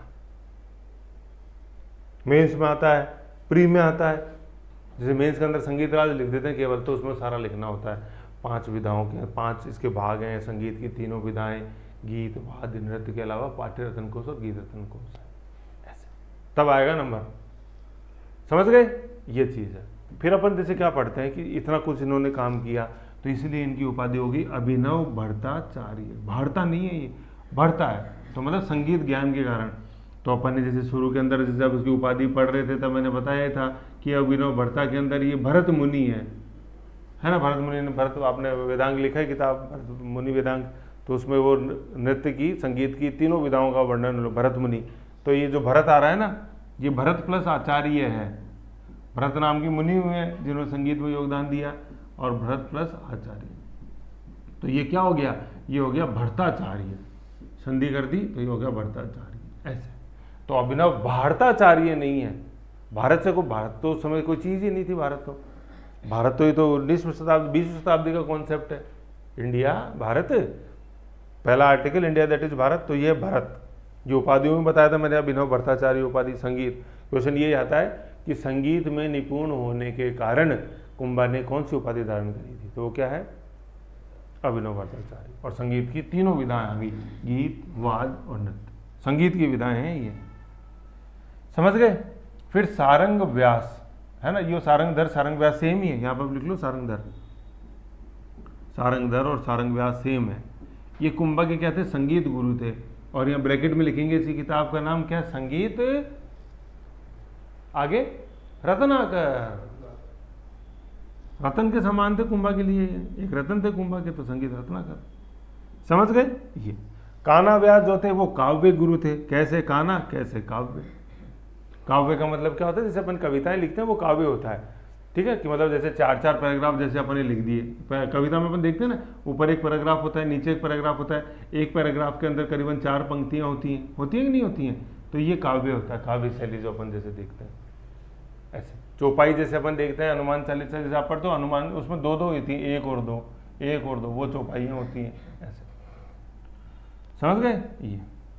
मेंस में आता है, प्री में आता है। जैसे मेंस के अंदर संगीत राज लिख देते हैं केवल, तो उसमें सारा लिखना होता है। 5 विधाओं के 5 इसके भाग हैं, संगीत की 3 विधाएं, गीत, वाद्य, नृत्य के अलावा पाठ्य रत्न कोश और गीत रत्न कोश है, ऐसे तब आएगा नंबर। समझ गए, ये चीज़ है। फिर अपन जैसे क्या पढ़ते हैं कि इतना कुछ इन्होंने काम किया तो इसलिए इनकी उपाधि होगी अभिनव भट्टाचार्य। भारता नहीं है ये, भरता है, तो मतलब संगीत ज्ञान के कारण। तो अपन ने जैसे शुरू के अंदर जब उसकी उपाधि पढ़ रहे थे तब मैंने बताया था कि अभिनव भट्टा के अंदर ये भरत मुनि है ना। भरत मुनि ने, भरत आपने वेदांग लिखा है किताब, भरत मुनि वेदांग, तो उसमें वो नृत्य की, संगीत की 3 विधाओं का वर्णन भरत मुनि। तो ये जो भरत आ रहा है ना, ये भरत प्लस आचार्य है। भरत नाम की मुनि हुए हैं जिन्होंने संगीत में योगदान दिया, और भरत प्लस आचार्य, तो ये क्या हो गया, ये हो गया भट्टाचार्य। संधि कर दी तो ये हो गया भट्टाचार्य, ऐसे। तो अभिनव भारताचार्य नहीं है। भारत से को, भारत तो उस समय कोई चीज़ ही नहीं थी। भारत तो ये तो 19वीं शताब्दी 20वीं शताब्दी का कॉन्सेप्ट है। इंडिया, भारत, पहला article India that is Bharat. तो ये भारत, जो उपाधियों में बताया था मैंने, अभिनव भट्टाचार्य उपाधि संगीत। क्वेश्चन ये आता है कि संगीत में निपुण होने के कारण कुंभा ने कौन सी उपाधि धारण करी थी, तो वो क्या है, अभिनव भट्टाचार्य। और संगीत की तीनों विधाएं आ गई, गीत, वाद और नृत्य, संगीत की विधाएं हैं ये, समझ गए। फिर सारंग व्यास है ना, ये सारंग धर सारंग व्यास सेम ही है, यहाँ पर लिख लो सारंग धर, सारंग धर और सारंग व्यास सेम है। ये कुंभा के क्या थे, संगीत गुरु थे। और यहाँ ब्रैकेट में लिखेंगे इसी किताब का नाम क्या, संगीत आगे रत्नाकर, रतन के समान थे कुंभा के लिए, एक रतन थे कुंभा के, तो संगीत रत्नाकर, समझ गए। ये कान्हा व्यास जो थे वो काव्य गुरु थे, कैसे कान्हा कैसे काव्य। काव्य का मतलब क्या होता है, जैसे अपन कविताएं लिखते हैं वो काव्य होता है, ठीक है, कि मतलब जैसे 4-4 पैराग्राफ जैसे अपन ने लिख दिए। कविता में अपन देखते हैं ना, ऊपर एक पैराग्राफ होता है, नीचे एक पैराग्राफ होता है, एक पैराग्राफ के अंदर करीबन 4 पंक्तियां होती हैं कि नहीं होती हैं, तो ये काव्य होता है, काव्य शैली जो अपन जैसे देखते हैं। ऐसे चौपाई जैसे अपन देखते हैं, हनुमान चालीसा जैसे आप पढ़ते हो, हनुमान उसमें 2-2 होती हैं, 1 और 2, 1 और 2, वो चौपाइयाँ होती हैं, ऐसे समझ गए। ये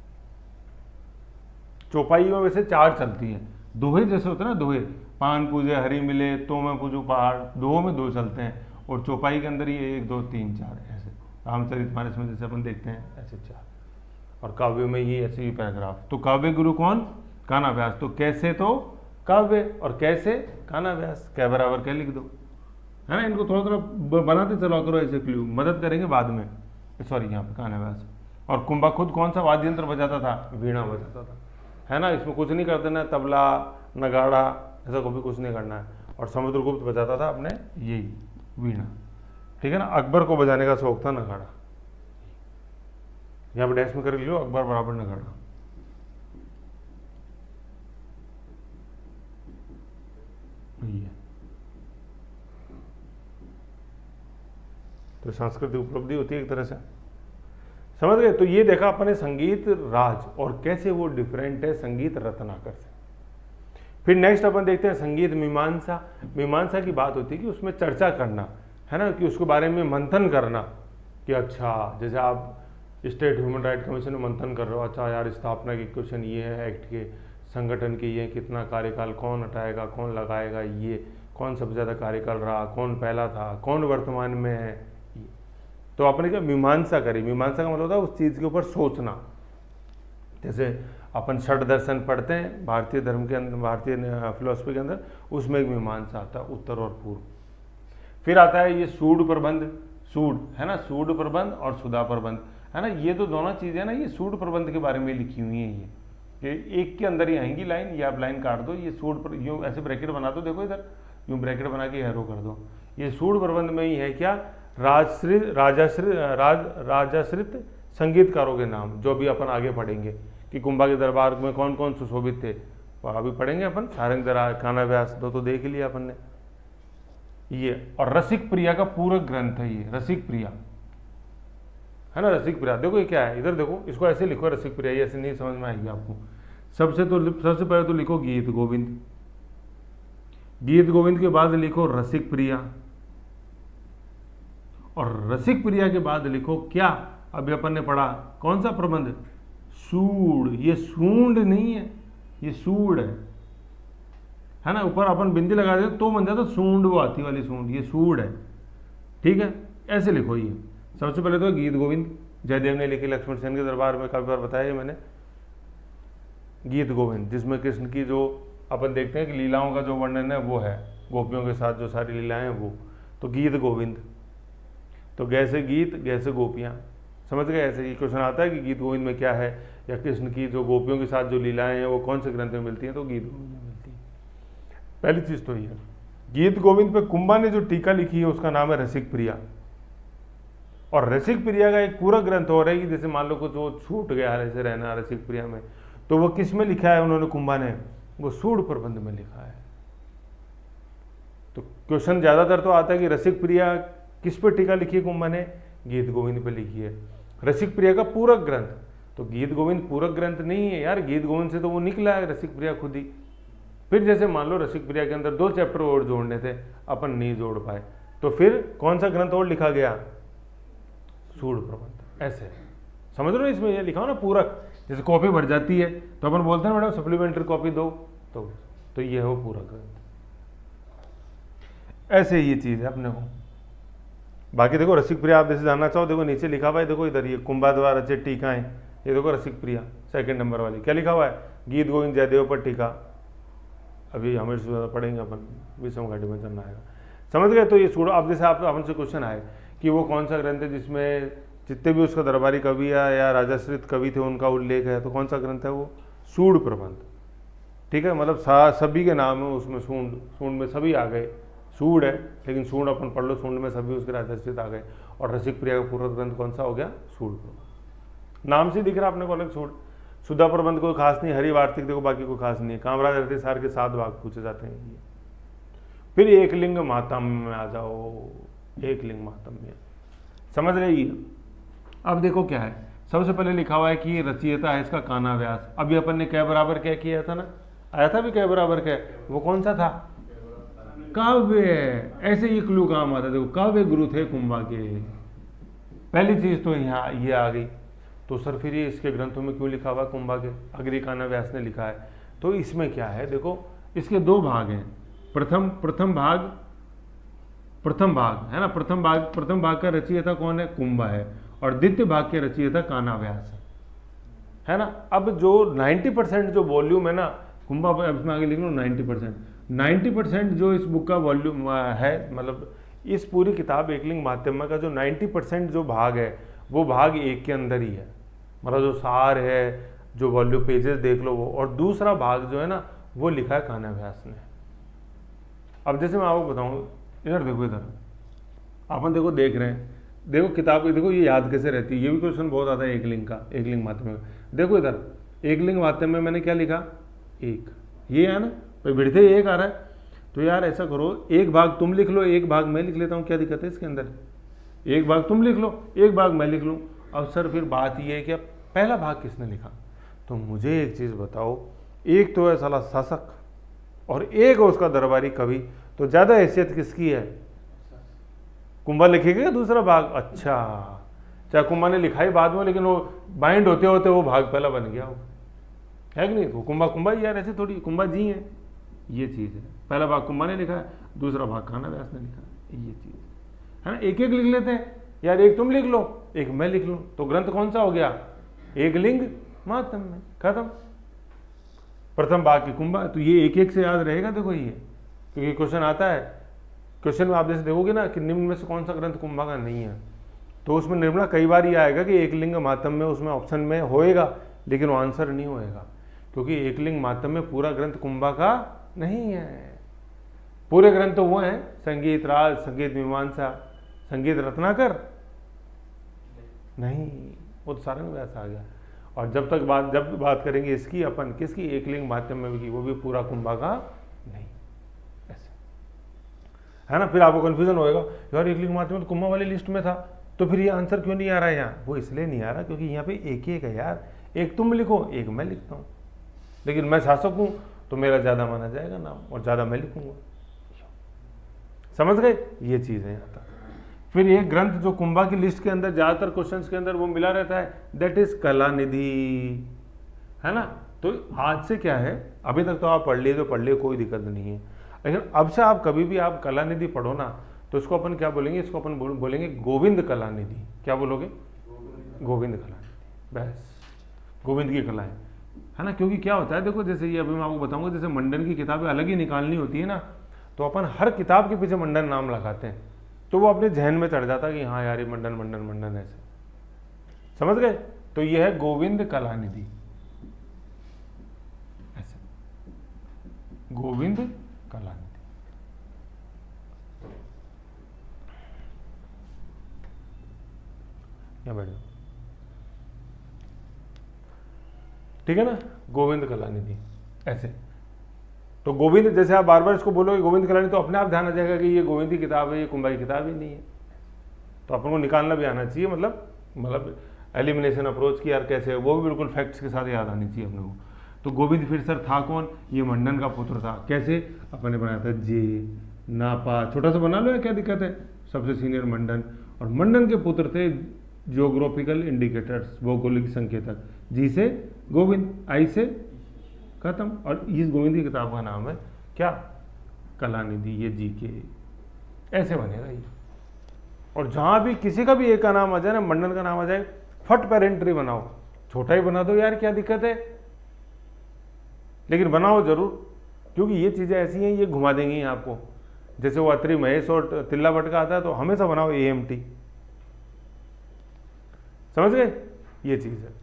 चौपाई में वैसे 4 चलती हैं, दोहे जैसे होते हैं ना, दोहे, पान पूजे हरि मिले तो मैं पूजू पहाड़, दोहों में 2 चलते हैं, और चौपाई के अंदर ये 1 2 3 4 ऐसे, रामचरितमानस में जैसे अपन देखते हैं ऐसे 4, और काव्य में ये ऐसे ही पैराग्राफ। तो काव्य गुरु कौन, कान्हा व्यास। तो कैसे तो काव्य और कैसे कान्हा व्यास, क्या बराबर क्या लिख दो, है ना। इनको थोड़ा थोड़ा बनाते चला करो ऐसे, क्लू मदद करेंगे बाद में। सॉरी, यहाँ पे कान्हा व्यास। और कुंभा खुद कौन सा वाद्य यंत्र बजाता था, वीणा बजाता था, है ना। इसमें कुछ नहीं करते ना, तबला नगाड़ा ऐसा कभी कुछ नहीं करना है। और समुद्रगुप्त बजाता था अपने यही वीणा, ठीक है ना। अकबर को बजाने का शौक था नगाड़ा, यहाँ पे डैश में कर लियो, अकबर बराबर नगाड़ा। ये तो सांस्कृतिक उपलब्धि होती है एक तरह से, समझ गए। तो ये देखा अपने संगीत राज और कैसे वो डिफरेंट है संगीत रत्नाकर से। फिर नेक्स्ट अपन देखते हैं संगीत मीमांसा। मीमांसा की बात होती है कि उसमें चर्चा करना, है ना, कि उसके बारे में मंथन करना, कि अच्छा जैसे आप स्टेट ह्यूमन राइट कमीशन में मंथन कर रहे हो, अच्छा यार स्थापना की क्वेश्चन ये है, एक्ट के संगठन की ये कितना कार्यकाल, कौन हटाएगा कौन लगाएगा, ये कौन सबसे ज़्यादा कार्यकाल रहा, कौन पहला था, कौन वर्तमान में है। तो आपने क्या मीमांसा करी, मीमांसा का मतलब होता है उस चीज़ के ऊपर सोचना। जैसे अपन षट दर्शन पढ़ते हैं भारतीय धर्म के अंदर, भारतीय फिलोसफी के अंदर, उसमें एक मीमांसा आता है, उत्तर और पूर्व। फिर आता है ये सूड प्रबंध, सूड है ना, सूड प्रबंध और सुधा प्रबंध, है ना। ये तो दोनों चीज़ें ना, ये सूड प्रबंध के बारे में लिखी हुई हैं। ये एक के अंदर ही आएंगी लाइन, ये आप लाइन काट दो, ये सूड पर यूँ ऐसे ब्रैकेट बना दो, देखो इधर यूँ ब्रैकेट बना के एरो कर दो। ये सूड प्रबंध में ही है क्या, राजाश्रित संगीतकारों के नाम, जो भी अपन आगे पढ़ेंगे कि कुंभा के दरबार में कौन कौन सुशोभित थे, वो अभी पढ़ेंगे अपन। सारंग दरा, कान्हा व्यास, दो तो देख लिया अपन ने ये। और रसिक प्रिया का पूरक ग्रंथ है ये, रसिक प्रिया, है ना। रसिक प्रिया देखो ये क्या है, इधर देखो, इसको ऐसे लिखो रसिक प्रिया, ये ऐसे नहीं समझ में आएगी आपको। सबसे पहले तो लिखो गीत गोविंद, गीत गोविंद के बाद लिखो रसिक प्रिया, और रसिक प्रिया के बाद लिखो क्या, अभी अपन ने पढ़ा कौन सा प्रबंध, सूड। ये सूंड नहीं है, ये सूड है ना। ऊपर अपन बिंदी लगा देते तो बन जाता सूंड, वो आती वाली सूंड, ये सूड है, ठीक है। ऐसे लिखो ये। सबसे पहले तो गीत गोविंद जयदेव ने लिखी, लक्ष्मण सेन के दरबार में काफी बार बताया मैंने, गीत गोविंद, जिसमें कृष्ण की जो अपन देखते हैं कि लीलाओं का जो वर्णन है वो है, गोपियों के साथ जो सारी लीलाएं हैं वो, तो गीत गोविंद। तो गैसे गीत गैसे गोपियाँ, समझ गए। ऐसे ही क्वेश्चन आता है कि गीत गोविंद में क्या है, या कृष्ण की जो गोपियों के साथ जो लीलाएं हैं वो कौन से ग्रंथ में मिलती हैं, तो गीत गोविंद में मिलती है। पहली चीज़ तो ये गीत गोविंद पे कुंभा ने जो टीका लिखी है उसका नाम है रसिक प्रिया। और रसिक प्रिया का एक पूरा ग्रंथ हो रहा है कि जैसे मान लो कुछ वो छूट गया है ऐसे रहना रसिक प्रिया में, तो वो किस में लिखा है उन्होंने, कुंभा ने, वो सूड प्रबंध में लिखा है। तो क्वेश्चन ज़्यादातर तो आता है कि रसिक प्रिया किस पर टीका लिखी है कुंभा ने, गीत गोविंद पे लिखी है। रसिक प्रिया का पूरक ग्रंथ, तो गीत गोविंद पूरक ग्रंथ नहीं है यार, गीत गोविंद से तो वो निकला है रसिक प्रिया खुद ही। फिर जैसे मान लो रसिक प्रिया के अंदर 2 चैप्टर और जोड़ने थे, अपन नहीं जोड़ पाए, तो फिर कौन सा ग्रंथ और लिखा गया, सूड प्रबंध। ऐसे समझ लो, इसमें ये लिखा हो ना पूरक, जैसे कॉपी भर जाती है तो अपन बोलते हैं मैडम सप्लीमेंट्री कॉपी दो, तो ये है वो पूरक ग्रंथ। ऐसे ये चीज़ है अपने को। बाकी देखो रसिक प्रिया आप जैसे जानना चाहो, देखो नीचे लिखा हुआ है, देखो इधर ये कुंभा द्वारा रचित टीकाएं, ये देखो रसिक प्रिया सेकंड नंबर वाली, क्या लिखा हुआ है, गीत गोविंद जयदेव पर टीका, अभी हमें पढ़ेंगे अपन, विषम घाटी में चलना आएगा, समझ गए। तो ये सूढ़, अब जैसे आप अपन से क्वेश्चन आए कि वो कौन सा ग्रंथ है जिसमें जितने भी उसका दरबारी कवि या राजाश्रित कवि थे उनका उल्लेख है, तो कौन सा ग्रंथ है वो, सूढ़ प्रबंध, ठीक है। मतलब सभी के नाम है उसमें, सूढ़ में सभी आ गए, सूढ़ है लेकिन सूढ़ अपन पढ़ लो, सूढ़ में सभी उसके राजाश्रित आ गए, और रसिक प्रिया का पूरा ग्रंथ कौन सा हो गया, सूढ़ प्रबंध। नाम से दिख रहा आपने को अलग सूढ़। सुधा प्रबंध कोई खास नहीं, हरि वार्तिक देखो बाकी कोई खास नहीं है, कामराज रहते सार के 7 भाग पूछे जाते हैं। फिर एकलिंग मातम्य में आ जाओ, एकलिंग मातम्य समझ रही है। अब देखो क्या है, सबसे पहले लिखा हुआ है कि रचयिता है इसका कान्हा व्यास। अभी अपन ने कै बराबर क्या किया था ना, आया था भी कै बराबर क्या, वो कौन सा था, काव्य। ऐसे ही क्लू काम आता है, देखो काव्य गुरु थे कुंभा के, पहली चीज तो यहाँ ये आ गई। तो सर फिर ये इसके ग्रंथों में क्यों लिखा हुआ कुंभा के, अग्नि कान्हा व्यास ने लिखा है। तो इसमें क्या है, देखो इसके 2 भाग हैं, प्रथम भाग है ना, प्रथम भाग का रचयिता कौन है, कुंभा है, और द्वितीय भाग के रचयिता कान्हा व्यास है ना। अब जो 90% जो वॉल्यूम है ना कुंभा, इसमें आगे लिख लो 90% जो इस बुक का वॉल्यूम है, मतलब इस पूरी किताब एकलिंग मातम्य का जो 90% जो भाग है वो भाग 1 के अंदर ही है, मतलब जो सार है, जो वॉल्यूम पेजेस देख लो वो, और दूसरा भाग जो है ना वो लिखा है कान्हा व्यास ने। अब जैसे मैं आपको बताऊँ, इधर देखो, इधर अपन देखो देख रहे हैं, देखो किताब, देखो ये याद कैसे रहती है, ये भी क्वेश्चन बहुत आता है एकलिंग का, एकलिंग मातम्य का। देखो इधर एकलिंग मातम्य में मैंने क्या लिखा, 1, ये है ना, भाई भिड़ते 1 आ रहा है, तो यार ऐसा करो 1 भाग तुम लिख लो, 1 भाग मैं लिख लेता हूँ, क्या दिक्कत है इसके अंदर, 1 भाग तुम लिख लो, 1 भाग मैं लिख लूँ। अब सर फिर बात ये है कि अब पहला भाग किसने लिखा, तो मुझे एक चीज़ बताओ, एक तो है साला शासक और एक है उसका दरबारी कवि, तो ज़्यादा हैसियत किसकी है, कुंभा लिखेगा दूसरा भाग, अच्छा चाहे कुंभा ने लिखा ही बाद में, लेकिन वो बाइंड होते होते वो भाग पहला बन गया हो, है कि नहीं। तो कुंभा ही यार, ऐसे थोड़ी, कुंभा जी है, ये चीज़ है, पहला भाग कुंभा ने लिखा है, दूसरा भाग कान्हा व्यास ने लिखा है, ये चीज़ है ना। 1 लिख लेते हैं यार, 1 तुम लिख लो, 1 मैं लिख लूँ, तो ग्रंथ कौन सा हो गया, एकलिंग मातम्य, खत्म। प्रथम भाग की कुंभा, तो ये 1 से याद रहेगा, देखो ये, क्योंकि क्वेश्चन आता है, क्वेश्चन में आप जैसे देखोगे ना कि निम्न में से कौन सा ग्रंथ कुंभा का नहीं है, तो उसमें निर्मला कई बार ये आएगा कि एकलिंग मातम्य उसमें ऑप्शन में होएगा, लेकिन वो आंसर नहीं होएगा, क्योंकि एकलिंग मातम्य पूरा ग्रंथ कुंभा का नहीं है। पूरे ग्रंथ तो वो हैं, संगीत राज, संगीत मीमांसा, संगीत रत्नाकर नहीं, वो तो सारंग व्यास आ गया। और जब बात करेंगे इसकी अपन, किसकी, एकलिंग मातम्य की, वो भी पूरा कुंभा का नहीं, ऐसे है ना। फिर आपको कंफ्यूजन होएगा, यार एकलिंग मातम्य तो कुंभा वाली लिस्ट में था, तो फिर ये आंसर क्यों नहीं आ रहा है यहाँ, वो इसलिए नहीं आ रहा क्योंकि यहाँ पे 1 है यार, 1 तुम लिखो, 1 मैं लिखता हूँ, लेकिन मैं शासक हूँ तो मेरा ज़्यादा माना जाएगा नाम, और ज़्यादा मैं लिखूंगा, समझ गए, ये चीज़ है यहाँ तक। फिर ये ग्रंथ जो कुंभा की लिस्ट के अंदर ज़्यादातर क्वेश्चंस के अंदर वो मिला रहता है, दैट इज कलानिधि, है ना। तो आज से क्या है, अभी तक तो आप पढ़ लिए तो पढ़ लिए, कोई दिक्कत नहीं है, लेकिन अब से आप कभी भी आप कलानिधि पढ़ो ना, तो इसको अपन क्या बोलेंगे, इसको अपन बोलेंगे गोविंद कलानिधि। क्या बोलोगे, गोविंद कलानिधि, बस गोविंद की कला है ना। क्योंकि क्या होता है, देखो जैसे ये अभी मैं आपको बताऊंगा, जैसे मंडन की किताबें अलग ही निकालनी होती है ना, तो अपन हर किताब के पीछे मंडन नाम लगाते हैं, तो वो अपने जहन में चढ़ जाता है कि हाँ यार ये मंडन मंडन मंडन, ऐसे समझ गए। तो ये है गोविंद कलानिधि, ऐसे गोविंद कलानिधि। यहाँ बैठो, ठीक है ना, गोविंद कलानिधि ऐसे। तो गोविंद, जैसे आप बार बार इसको बोलोगे गोविंद कलानिधि, तो अपने आप ध्यान आ जाएगा कि ये गोविंद की किताब है, ये कुंभा की किताब ही नहीं है। तो अपन को निकालना भी आना चाहिए, मतलब एलिमिनेशन अप्रोच की यार कैसे, वो भी बिल्कुल फैक्ट्स के साथ याद आनी चाहिए अपने को। तो गोविंद फिर सर था कौन, ये मंडन का पुत्र था। कैसे, अपन ने बनाया था जे नापा, छोटा सा बना लो या क्या दिक्कत है, सबसे सीनियर मंडन, और मंडन के पुत्र थे जियोग्राफिकल इंडिकेटर्स, भौगोलिक संकेतक, जी से गोविंद, आई से खत्म। और इस गोविंद की किताब का नाम है क्या, कलानिधि, ये जी के, ऐसे बनेगा ये, और जहाँ भी किसी का भी एक का नाम आ जाए ना, मंडन का नाम आ जाए, फट पेरेंट्री बनाओ, छोटा ही बना दो यार, क्या दिक्कत है, लेकिन बनाओ जरूर, क्योंकि ये चीज़ें ऐसी हैं ये घुमा देंगी आपको। जैसे वो अत्रि महेश और तिल्ला भट्ट का आता है तो हमेशा बनाओ AMT, समझ गए, ये चीज़ है।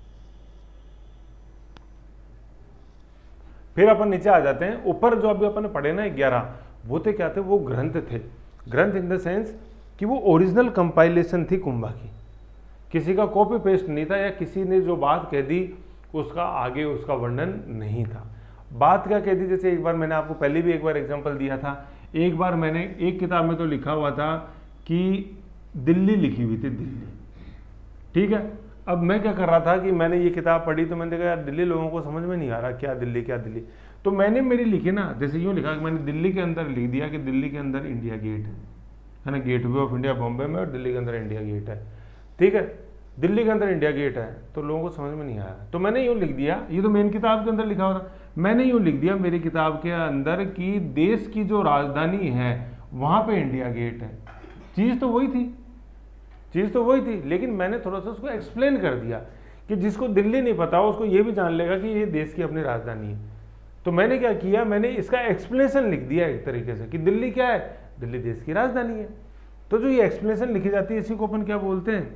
फिर अपन नीचे आ जाते हैं, ऊपर जो अभी अपन पढ़े ना 11, वो थे क्या थे, वो ग्रंथ थे। ग्रंथ इन द सेंस कि वो ओरिजिनल कंपाइलेशन थी कुंभा की, किसी का कॉपी पेस्ट नहीं था, या किसी ने जो बात कह दी उसका आगे उसका वर्णन नहीं था। बात क्या कह दी, जैसे एक बार मैंने आपको पहले भी एक बार एग्जांपल दिया था, एक बार मैंने एक किताब में तो लिखा हुआ था कि दिल्ली लिखी हुई थी, दिल्ली, ठीक है। अब मैं क्या कर रहा था कि मैंने ये किताब पढ़ी तो मैंने देखा यार दिल्ली लोगों को समझ में नहीं आ रहा, क्या दिल्ली क्या दिल्ली, तो मैंने मेरी लिखी ना, जैसे यूँ लिखा कि मैंने दिल्ली के अंदर लिख दिया कि दिल्ली के अंदर इंडिया गेट है ना, गेटवे ऑफ इंडिया बॉम्बे में, और दिल्ली के अंदर इंडिया गेट है, ठीक है, दिल्ली के अंदर इंडिया गेट है, तो लोगों को समझ में नहीं आया, तो मैंने यूँ लिख दिया, ये तो मेन किताब के अंदर लिखा हुआ था, मैंने यूँ लिख दिया मेरी किताब के अंदर कि देश की जो राजधानी है वहाँ पे इंडिया गेट है। चीज़ तो वही थी, चीज़ तो वही थी, लेकिन मैंने थोड़ा सा उसको एक्सप्लेन कर दिया कि जिसको दिल्ली नहीं पता हो उसको ये भी जान लेगा कि ये देश की अपनी राजधानी है। तो मैंने क्या किया, मैंने इसका एक्सप्लेनेशन लिख दिया एक तरीके से कि दिल्ली क्या है, दिल्ली देश की राजधानी है। तो जो ये एक्सप्लेनेशन लिखी जाती है इसी को अपन क्या बोलते हैं,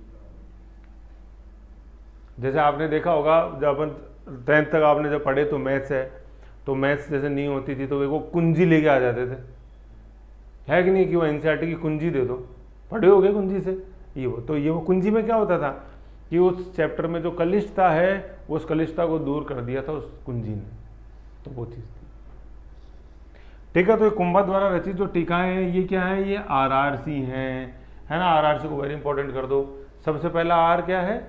जैसे आपने देखा होगा जब अपन 10th तक आपने जब पढ़े तो मैथ्स है, तो मैथ्स जैसे नहीं होती थी तो वो कुंजी लेके आ जाते थे, है कि नहीं, कि वो NCERT की कुंजी दे दो, पढ़े हो गए कुंजी से, ये वो कुंजी में क्या होता था कि उस चैप्टर में जो कलिष्ठता है उस कलिष्ठता को दूर कर दिया था उस कुंजी ने, तो वो चीज़ थी, ठीक है। तो ये कुंभा द्वारा रचित जो टीकाएं हैं ये क्या है, ये RRC हैं, है ना, RRC को वेरी इंपॉर्टेंट कर दो। सबसे पहला R क्या है,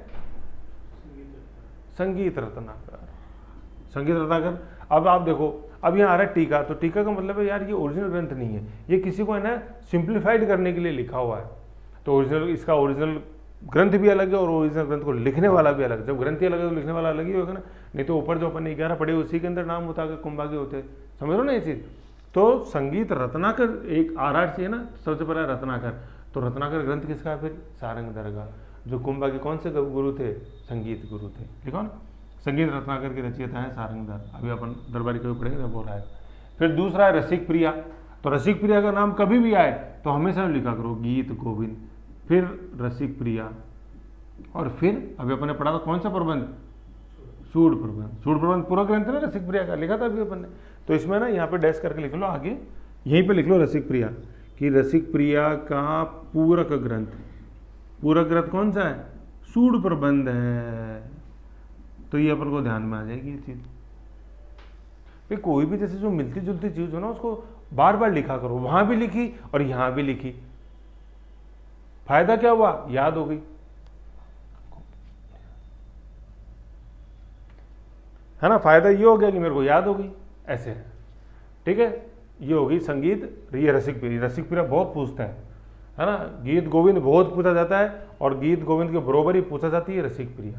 संगीत रत्नाकर, संगीत रत्नाकर। अब आप देखो, अब यहाँ आ रहा है टीका, तो टीका का मतलब है यार ये ओरिजिनल ग्रंथ नहीं है, ये किसी को है ना सिंप्लीफाइड करने के लिए लिखा हुआ है, तो ओरिजिनल, इसका ओरिजिनल ग्रंथ भी अलग है और ओरिजिनल ग्रंथ को लिखने वाला भी अलग है। जब ग्रंथ ही अलग है तो लिखने वाला अलग ही होगा ना, नहीं तो ऊपर जो अपन 11 पढ़े उसी के अंदर नाम होता है कुंभा के होते, समझ लो ना ये चीज़। तो संगीत रत्नाकर एक RRC है ना, सबसे पहला रत्नाकर, तो रत्नाकर ग्रंथ किसका, फिर सारंग दरगाह, जो कुंभा के कौन से गुरु थे, संगीत गुरु थे, लिखो ना, संगीत रत्नाकर की रचयिता है सारंगधर, अभी अपन दरबारी कभी पढ़ेंगे तो बोल रहा है। फिर दूसरा है रसिक प्रिया, तो रसिक प्रिया का नाम कभी भी आए तो हमेशा लिखा करो गीत गोविंद, फिर रसिक प्रिया, और फिर अभी अपने पढ़ा था कौन सा प्रबंध, सूड प्रबंध, सूड प्रबंध पूरा ग्रंथ है ना रसिक प्रिया का, लिखा था अभी अपन ने, तो इसमें ना यहाँ पे डैश करके लिख लो, आगे यहीं पे लिख लो रसिक प्रिया, कि रसिक प्रिया का पूरक ग्रंथ, पूरक ग्रंथ कौन सा है, सूड प्रबंध है, तो ये अपन को ध्यान में आ जाएगी ये चीज़। भाई कोई भी जैसे जो मिलती जुलती चीज़ हो ना उसको बार बार लिखा करो, वहाँ भी लिखी और यहाँ भी लिखी, फायदा क्या हुआ, याद हो गई, है ना, फायदा ये हो गया कि मेरे को याद हो गई, ऐसे है, ठीक है। ये होगी संगीत, ये रसिक प्रिया, रसिक प्रिया बहुत पूछता है ना, गीत गोविंद बहुत पूछा जाता है और गीत गोविंद के बरोबर ही पूछा जाती है रसिक प्रिया,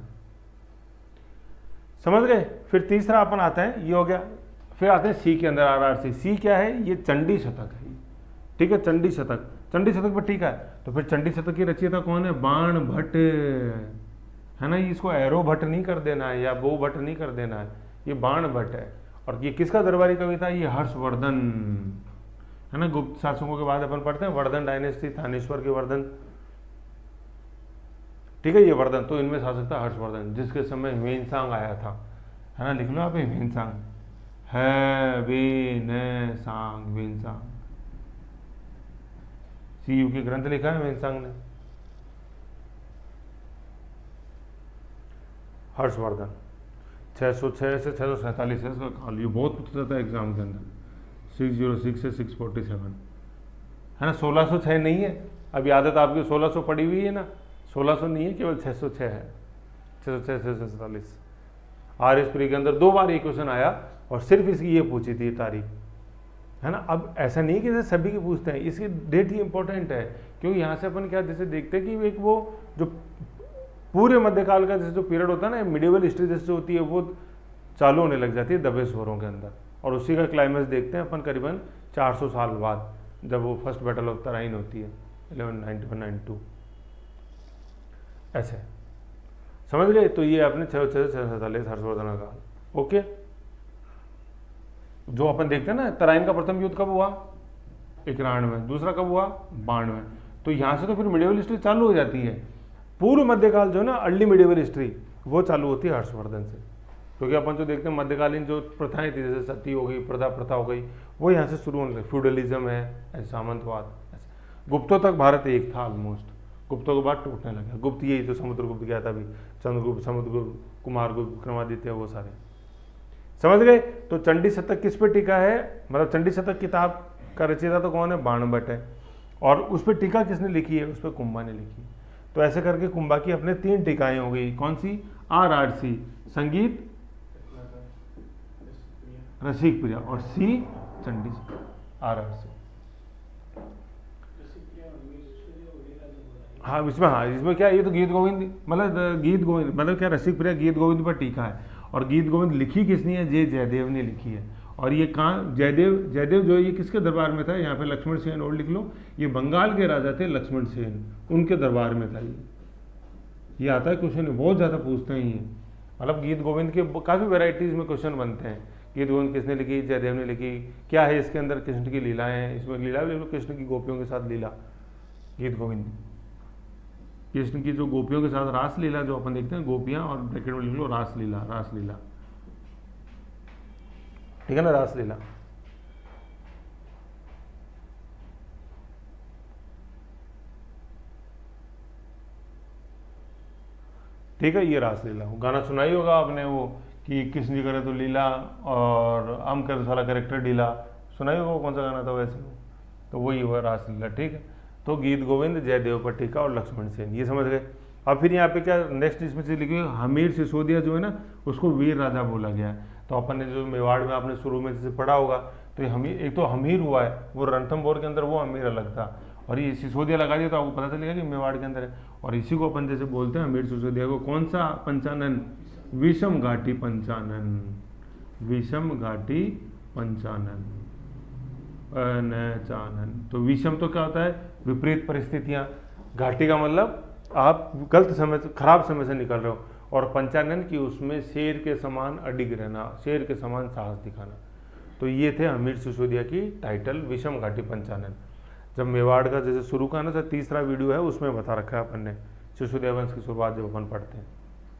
समझ गए। फिर तीसरा अपन आता है, ये हो गया, फिर आते हैं सी के अंदर RRC। सी क्या है, ये चंडी शतक है, ठीक है, चंडी शतक, चंडी शतक पर ठीक है। तो फिर चंडी शतक की रचयिता कौन है, बाण भट्ट, है ना, इसको एरो भट्ट नहीं कर देना है या बो भट्ट नहीं कर देना है, ये बाण भट्ट है। और ये किसका दरबारी कविता, ये हर्षवर्धन, है ना, गुप्त शासकों के बाद अपन पढ़ते हैं वर्धन डायनेस्टी, थानेश्वर के वर्धन, ठीक है, ये वर्धन, तो इनमें शासक था हर्षवर्धन, जिसके समय ह्वेनसांग आया था, है ना, लिख लो आप ह्वेनसांग, है वे न सांग, ह्वेनसांग, CU के ग्रंथ लिखा है ह्वेनसांग ने, हर्षवर्धन 606 से 647 है इसका काल, ये बहुत पूछा जाता है एग्जाम के अंदर, 606 से 647, है ना, 1606 नहीं है, अभी आदत आपकी 1600 पड़ी हुई है ना, 1600 नहीं है, केवल 606 है, 606 से 647। RS प्री के अंदर 2 बार ये क्वेश्चन आया और सिर्फ इसकी ये पूछी थी तारीख, है ना। अब ऐसा नहीं है कि जैसे सभी के पूछते हैं, इसकी डेट ही इंपॉर्टेंट है, क्योंकि यहाँ से अपन क्या जैसे देखते हैं कि एक वो जो पूरे मध्यकाल का जैसे जो पीरियड होता है ना, मिडिवल हिस्ट्री जैसे होती है वो चालू होने लग जाती है दबे स्वरों के अंदर, और उसी का क्लाइमेक्स देखते हैं अपन करीबन 400 साल बाद, जब वो फर्स्ट बैटल ऑफ तराइन होती है 1191-92 ऐसे, समझ गए। तो ये अपने 647 हर्षवर्धन काल। ओके, जो अपन देखते हैं ना, तराइन का प्रथम युद्ध कब हुआ? 91 में, दूसरा कब हुआ? 92 में। तो यहाँ से तो फिर मिडिवल हिस्ट्री चालू हो जाती है। पूर्व मध्यकाल जो है ना, अर्ली मिडिवल हिस्ट्री, वो चालू होती है हर्षवर्धन से, क्योंकि अपन जो देखते हैं मध्यकालीन जो प्रथाएं थी, जैसे सती हो गई, प्रथा हो गई, वो यहाँ से शुरू होने लगी। फ्यूडलिज्म है, ऐसे सामंतवाद, ऐसे। गुप्तों तक भारत एक था ऑलमोस्ट, गुप्तों के बाद टूटने लगा। गुप्त यही तो समुद्रगुप्त गया था अभी, चंद्रगुप्त, समुद्रगुप्त, कुमारगुप्त, विक्रमादित्य, वो सारे, समझ गए। तो चंडी शतक किस पे टीका है? मतलब चंडी शतक किताब का रचयिता तो कौन है? बाणभट्ट है। और उस पर टीका किसने लिखी है? उस पर कुंभा ने लिखी है। तो ऐसे करके कुंभा की अपने 3 टीकाएं हो गई। कौन सी? RRC, संगीत रसिक प्रिया, और C चंडी RRC। हाँ इसमें क्या, ये तो गीत गोविंद, मतलब गीत गोविंद, मतलब क्या, रसिक प्रिया गीत गोविंद पर टीका है। और गीत गोविंद लिखी किसने है? जयदेव ने लिखी है। और ये कहाँ? जयदेव जो है, ये किसके दरबार में था? यहाँ पे लक्ष्मण सेन और लिख लो, ये बंगाल के राजा थे लक्ष्मण सेन, उनके दरबार में था ये आता है क्वेश्चन, बहुत ज़्यादा पूछते हैं ये। मतलब गीत गोविंद के काफ़ी वेराइटीज़ में क्वेश्चन बनते हैं। गीत गोविंद किसने लिखी? जयदेव ने लिखी। क्या है इसके अंदर? कृष्ण की लीलाएं हैं, इसमें लीला भी लिख लो, कृष्ण की गोपियों के साथ लीला, गीत गोविंद, कृष्ण की जो गोपियों के साथ रास लीला जो अपन देखते हैं, गोपियाँ, और ब्रैकेट में लिख लो रासलीला, रासलीला, ठीक है ना, रासलीला। ठीक है, ये रासलीला। गाना सुना ही होगा आपने, वो कि कृष्ण जी करे तो लीला और हम करे सारा कैरेक्टर ढीला, सुना ही होगा। कौन सा गाना था वैसे? तो वही हुआ रासलीला, ठीक है। तो गीत गोविंद, जयदेव पर टीका और लक्ष्मण सेन, ये समझ गए। अब फिर यहाँ पे क्या नेक्स्ट इसमें से लिखी हुई, हमीर सिसोदिया जो है ना, उसको वीर राजा बोला गया है। तो अपन ने जो मेवाड़ में आपने शुरू में जैसे पढ़ा होगा, तो हमीर, एक तो हमीर हुआ है, वो रणथंभौर के अंदर वो हमीर अलग था, और ये सिसोदिया लगा दिया तो आपको पता चलेगा कि मेवाड़ के अंदर है। और इसी को अपन जैसे बोलते हैं हमीर सिसोदिया को, कौन सा पंचानन? विषम घाटी पंचानन, विषम घाटी पंचानन, चानन। तो विषम तो क्या होता है? विपरीत परिस्थितियां। घाटी का मतलब आप गलत समय से, खराब समय से निकल रहे हो। और पंचानन की, उसमें शेर के समान अडिग रहना, शेर के समान साहस दिखाना। तो ये थे हमीर सिसोदिया की टाइटल, विषम घाटी पंचानन। जब मेवाड़ का जैसे शुरू का ना, तो तीसरा वीडियो है, उसमें बता रखा है अपन ने सिसोदिया वंश की शुरुआत जब अपन पढ़ते हैं,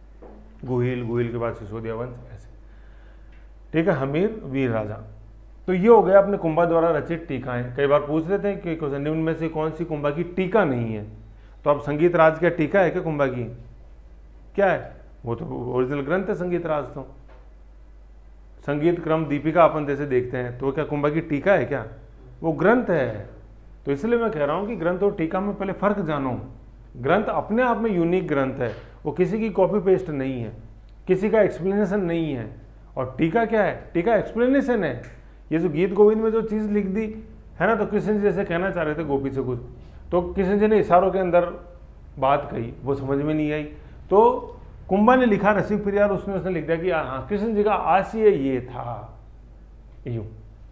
गुहिल के बाद सिसोदिया वंश, ऐसे, ठीक है। हमीर वीर राजा। तो ये हो गया अपने कुंभा द्वारा रचित टीकाएं। कई बार पूछ लेते हैं कि निम्न में से कौन सी कुंभा की टीका नहीं है? तो अब संगीत राज क्या टीका है क्या कुंभा की? क्या है? वो तो ओरिजिनल ग्रंथ है संगीत राज। तो संगीत क्रम दीपिका अपन जैसे देखते हैं, तो क्या कुंभा की टीका है क्या? वो ग्रंथ है। तो इसलिए मैं कह रहा हूं कि ग्रंथ और टीका में पहले फर्क जानो। ग्रंथ अपने आप में यूनिक ग्रंथ है, वो किसी की कॉपी पेस्ट नहीं है, किसी का एक्सप्लेनेशन नहीं है। और टीका क्या है? टीका एक्सप्लेनेशन है। ये जो गीत गोविंद में जो चीज़ लिख दी है ना, तो कृष्ण जी जैसे कहना चाह रहे थे गोपी से कुछ, तो कृष्ण जी ने इशारों के अंदर बात कही, वो समझ में नहीं आई, तो कुंभा ने लिखा रसिक प्रिया, उसने लिख दिया कि हाँ कृष्ण जी का आशय ये था, यूं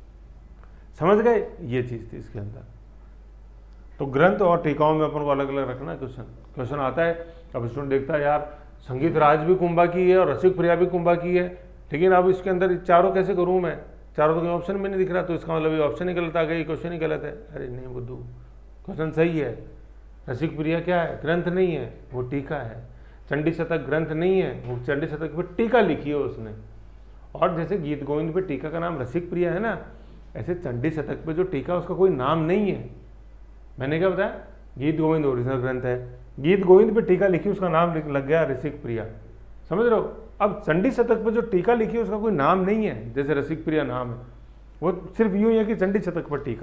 समझ गए। ये चीज़ थी इसके अंदर। तो ग्रंथ और टीकाओं में अपन को अलग अलग रखना है। क्वेश्चन आता है, अब स्टूडेंट देखता है यार संगीत राज भी कुंभा की है और रसिक प्रिया भी कुंभा की है, लेकिन अब इसके अंदर चारों कैसे करूँ मैं? चारों तो कोई ऑप्शन में नहीं दिख रहा, तो इसका मतलब ये ऑप्शन ही गलत आ गया, क्वेश्चन ही गलत है। अरे नहीं बुद्धू, क्वेश्चन सही है। रसिक प्रिया क्या है? ग्रंथ नहीं है, वो टीका है। चंडी शतक ग्रंथ नहीं है, वो चंडी शतक पर टीका लिखी है उसने। और जैसे गीत गोविंद पे टीका का नाम रसिक प्रिया है ना, ऐसे चंडी शतक पे जो टीका उसका कोई नाम नहीं है। मैंने क्या बताया? गीत गोविंद ओरिजिनल ग्रंथ है, गीत गोविंद पे टीका लिखी, उसका नाम लग गया रसिक प्रिया, समझ रहे हो। अब चंडी शतक पे जो टीका लिखी है उसका कोई नाम नहीं है, जैसे रसिक प्रिया नाम है, वो सिर्फ यूं ही है कि चंडी शतक पर टीका,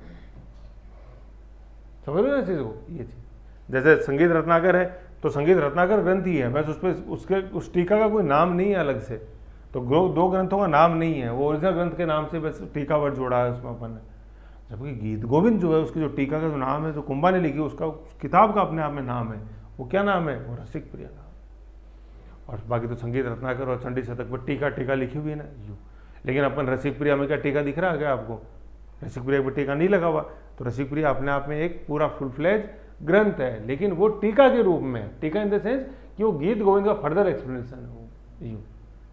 समझ रहे हो ना चीज को। ये चीज जैसे संगीत रत्नाकर है, तो संगीत रत्नाकर ग्रंथ ही है, बस उस पर उसके उस टीका का कोई नाम नहीं है अलग से। तो दो ग्रंथों का नाम नहीं है, वो ओरिजिनल ग्रंथ के नाम से बस टीका वर्ड जोड़ा है उसमें अपन ने। जबकि गीत गोविंद जो है उसकी जो टीका का जो नाम है, जो कुंभा ने लिखी, उसका किताब का अपने आप में नाम है, वो क्या नाम है? वो रसिक प्रिया नाम। और बाकी तो संगीत रत्नाकर और चंडी शतक पर टीका लिखी हुई है ना यूँ। लेकिन अपन रसिक प्रिया में क्या टीका दिख रहा है क्या आपको? रसिक प्रिया पर टीका नहीं लगा हुआ, तो रसिकप्रिया अपने आप में एक पूरा फुल फ्लेज ग्रंथ है, लेकिन वो टीका के रूप में, टीका इन द सेंस कि वो गीत गोविंद का फर्दर एक्सप्लेनेशन है वो यूं।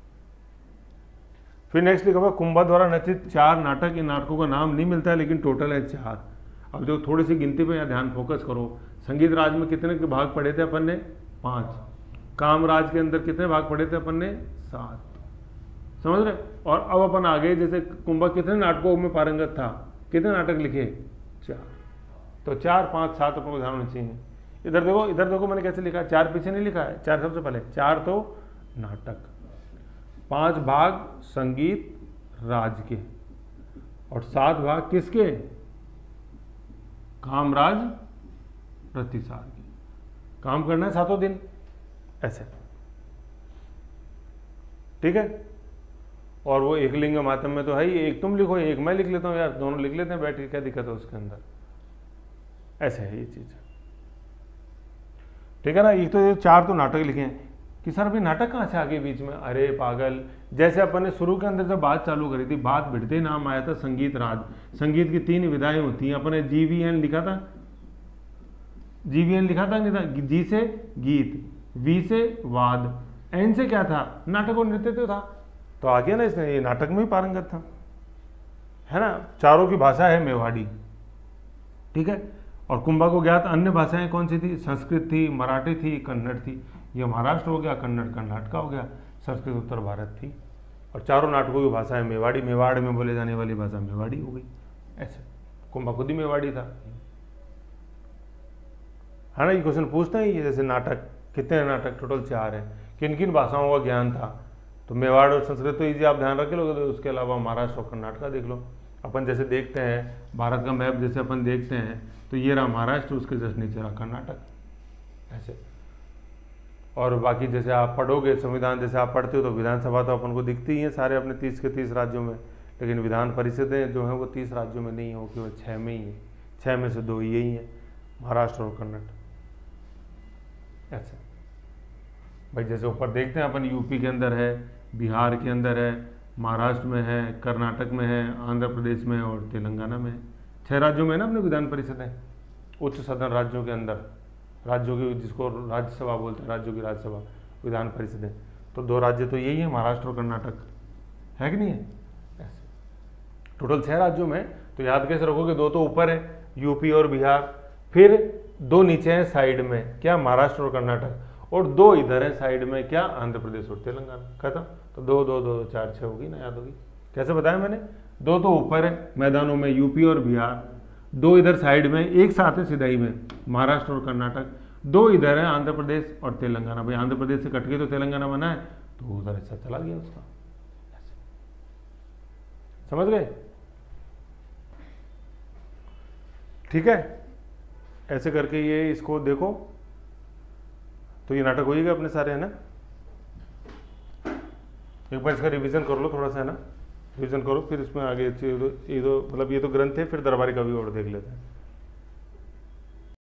फिर नेक्स्ट लिखा हुआ कुंभा द्वारा रचित 4 नाटक, इन नाटकों का नाम नहीं मिलता है लेकिन टोटल है 4। अब जो थोड़ी सी गिनती पे यहाँ ध्यान फोकस करो। संगीत राज में कितने के भाग पढ़े थे अपन ने? 5। कामराज के अंदर कितने भाग पढ़े थे अपन ने? 7। समझ रहे? और अब अपन आगे, जैसे कुंभा कितने नाटकों में पारंगत था, कितने नाटक लिखे? 4। तो 4, 5, 7 अपन को ध्यान होना चाहिए। इधर देखो मैंने कैसे लिखा है, 4 पीछे नहीं लिखा है, 4 सबसे पहले। 4 तो नाटक, 5 भाग संगीत राज के, और 7 भाग किसके? कामराज प्रतिसार के। काम करना है 7 दिन ऐसे, ठीक है। और वो एक लिंग मातम में तो है ही, एक तुम लिखो एक मैं लिख लेता हूँ यार, दोनों लिख लेते हैं बैठ के, क्या दिक्कत है उसके अंदर? ऐसे है ये चीज, ठीक है ना। एक तो ये 4 तो नाटक लिखे हैं कि सर अभी नाटक कहाँ से आगे बीच में? अरे पागल, जैसे अपन ने शुरू के अंदर जब बात चालू करी थी, बात भिड़ते नाम आया था संगीत राज। संगीत की 3 विधाएं होती हैं, अपन ने GVN लिखा था, GVN लिखा था नहीं था? जी से गीत, V से वाद, N से क्या था? नाटक और नृत्य तो था। तो आ गया ना इसमें, ये नाटक में ही पारंगत था, है ना। चारों की भाषा है मेवाड़ी, ठीक है। और कुंभा को ज्ञात अन्य भाषाएं कौन सी थी? संस्कृत थी, मराठी थी, कन्नड़ थी। ये महाराष्ट्र हो गया, कन्नड़ कर्नाटक हो गया, संस्कृत उत्तर भारत थी। और चारों नाटकों की भाषा है मेवाड़ी, मेवाड़ में बोले जाने वाली भाषा मेवाड़ी हो गई। ऐसे कुंभा खुद ही मेवाड़ी था, है ना। ये क्वेश्चन पूछते हैं, जैसे नाटक कितने नाटक? टोटल 4 है। किन किन भाषाओं का ज्ञान था? तो मेवाड़ और संस्कृत तो इजी आप ध्यान रख लोगे, तो उसके अलावा महाराष्ट्र और कर्नाटक का देख लो। अपन जैसे देखते हैं भारत का मैप, जैसे अपन देखते हैं तो ये रहा महाराष्ट्र, उसके जस्ट नीचे रहा कर्नाटक, ऐसे। और बाकी जैसे आप पढ़ोगे संविधान, जैसे आप पढ़ते हो तो विधानसभा तो अपन को दिखती ही है सारे अपने 30 के 30 राज्यों में, लेकिन विधान परिषदें जो हैं वो 30 राज्यों में नहीं हो, केवल 6 में ही है। 6 में से 2 यही हैं, महाराष्ट्र और कर्नाटक, ऐसे। भाई जैसे ऊपर देखते हैं अपन, यूपी के अंदर है, बिहार के अंदर है, महाराष्ट्र में है, कर्नाटक में है, आंध्र प्रदेश में और तेलंगाना में है। 6 राज्यों में ना अपने विधान परिषदें, उच्च सदन राज्यों के अंदर, राज्यों की जिसको राज्यसभा बोलते हैं, राज्यों की राज्यसभा विधान परिषदें। तो 2 राज्य तो यही है, महाराष्ट्र और कर्नाटक, है कि नहीं है? ऐसे टोटल 6 राज्यों में। तो याद कैसे रखोगे? 2 तो ऊपर है, यूपी और बिहार, फिर 2 नीचे हैं साइड में, क्या? महाराष्ट्र और कर्नाटक, और 2 इधर है साइड में, क्या? आंध्र प्रदेश और तेलंगाना। खत्म। तो 2 2 2 4 6 होगी ना, याद होगी। कैसे बताया मैंने? 2 तो ऊपर है मैदानों में, यूपी और बिहार, 2 इधर साइड में, एक साथ है सिधाई में महाराष्ट्र और कर्नाटक, 2 इधर है आंध्र प्रदेश और तेलंगाना। भाई आंध्र प्रदेश से कट के तो तेलंगाना बना है, तो उधर ऐसा चला गया उसका, समझ गए? ठीक है, ऐसे करके ये इसको देखो। तो ये नाटक होइएगा अपने सारे, है ना। एक बार इसका रिवीजन कर लो थोड़ा सा, है ना, रिवीजन करो, फिर इसमें आगे ये तो मतलब ये तो ग्रंथ है, फिर दरबारी का भी और देख लेते हैं।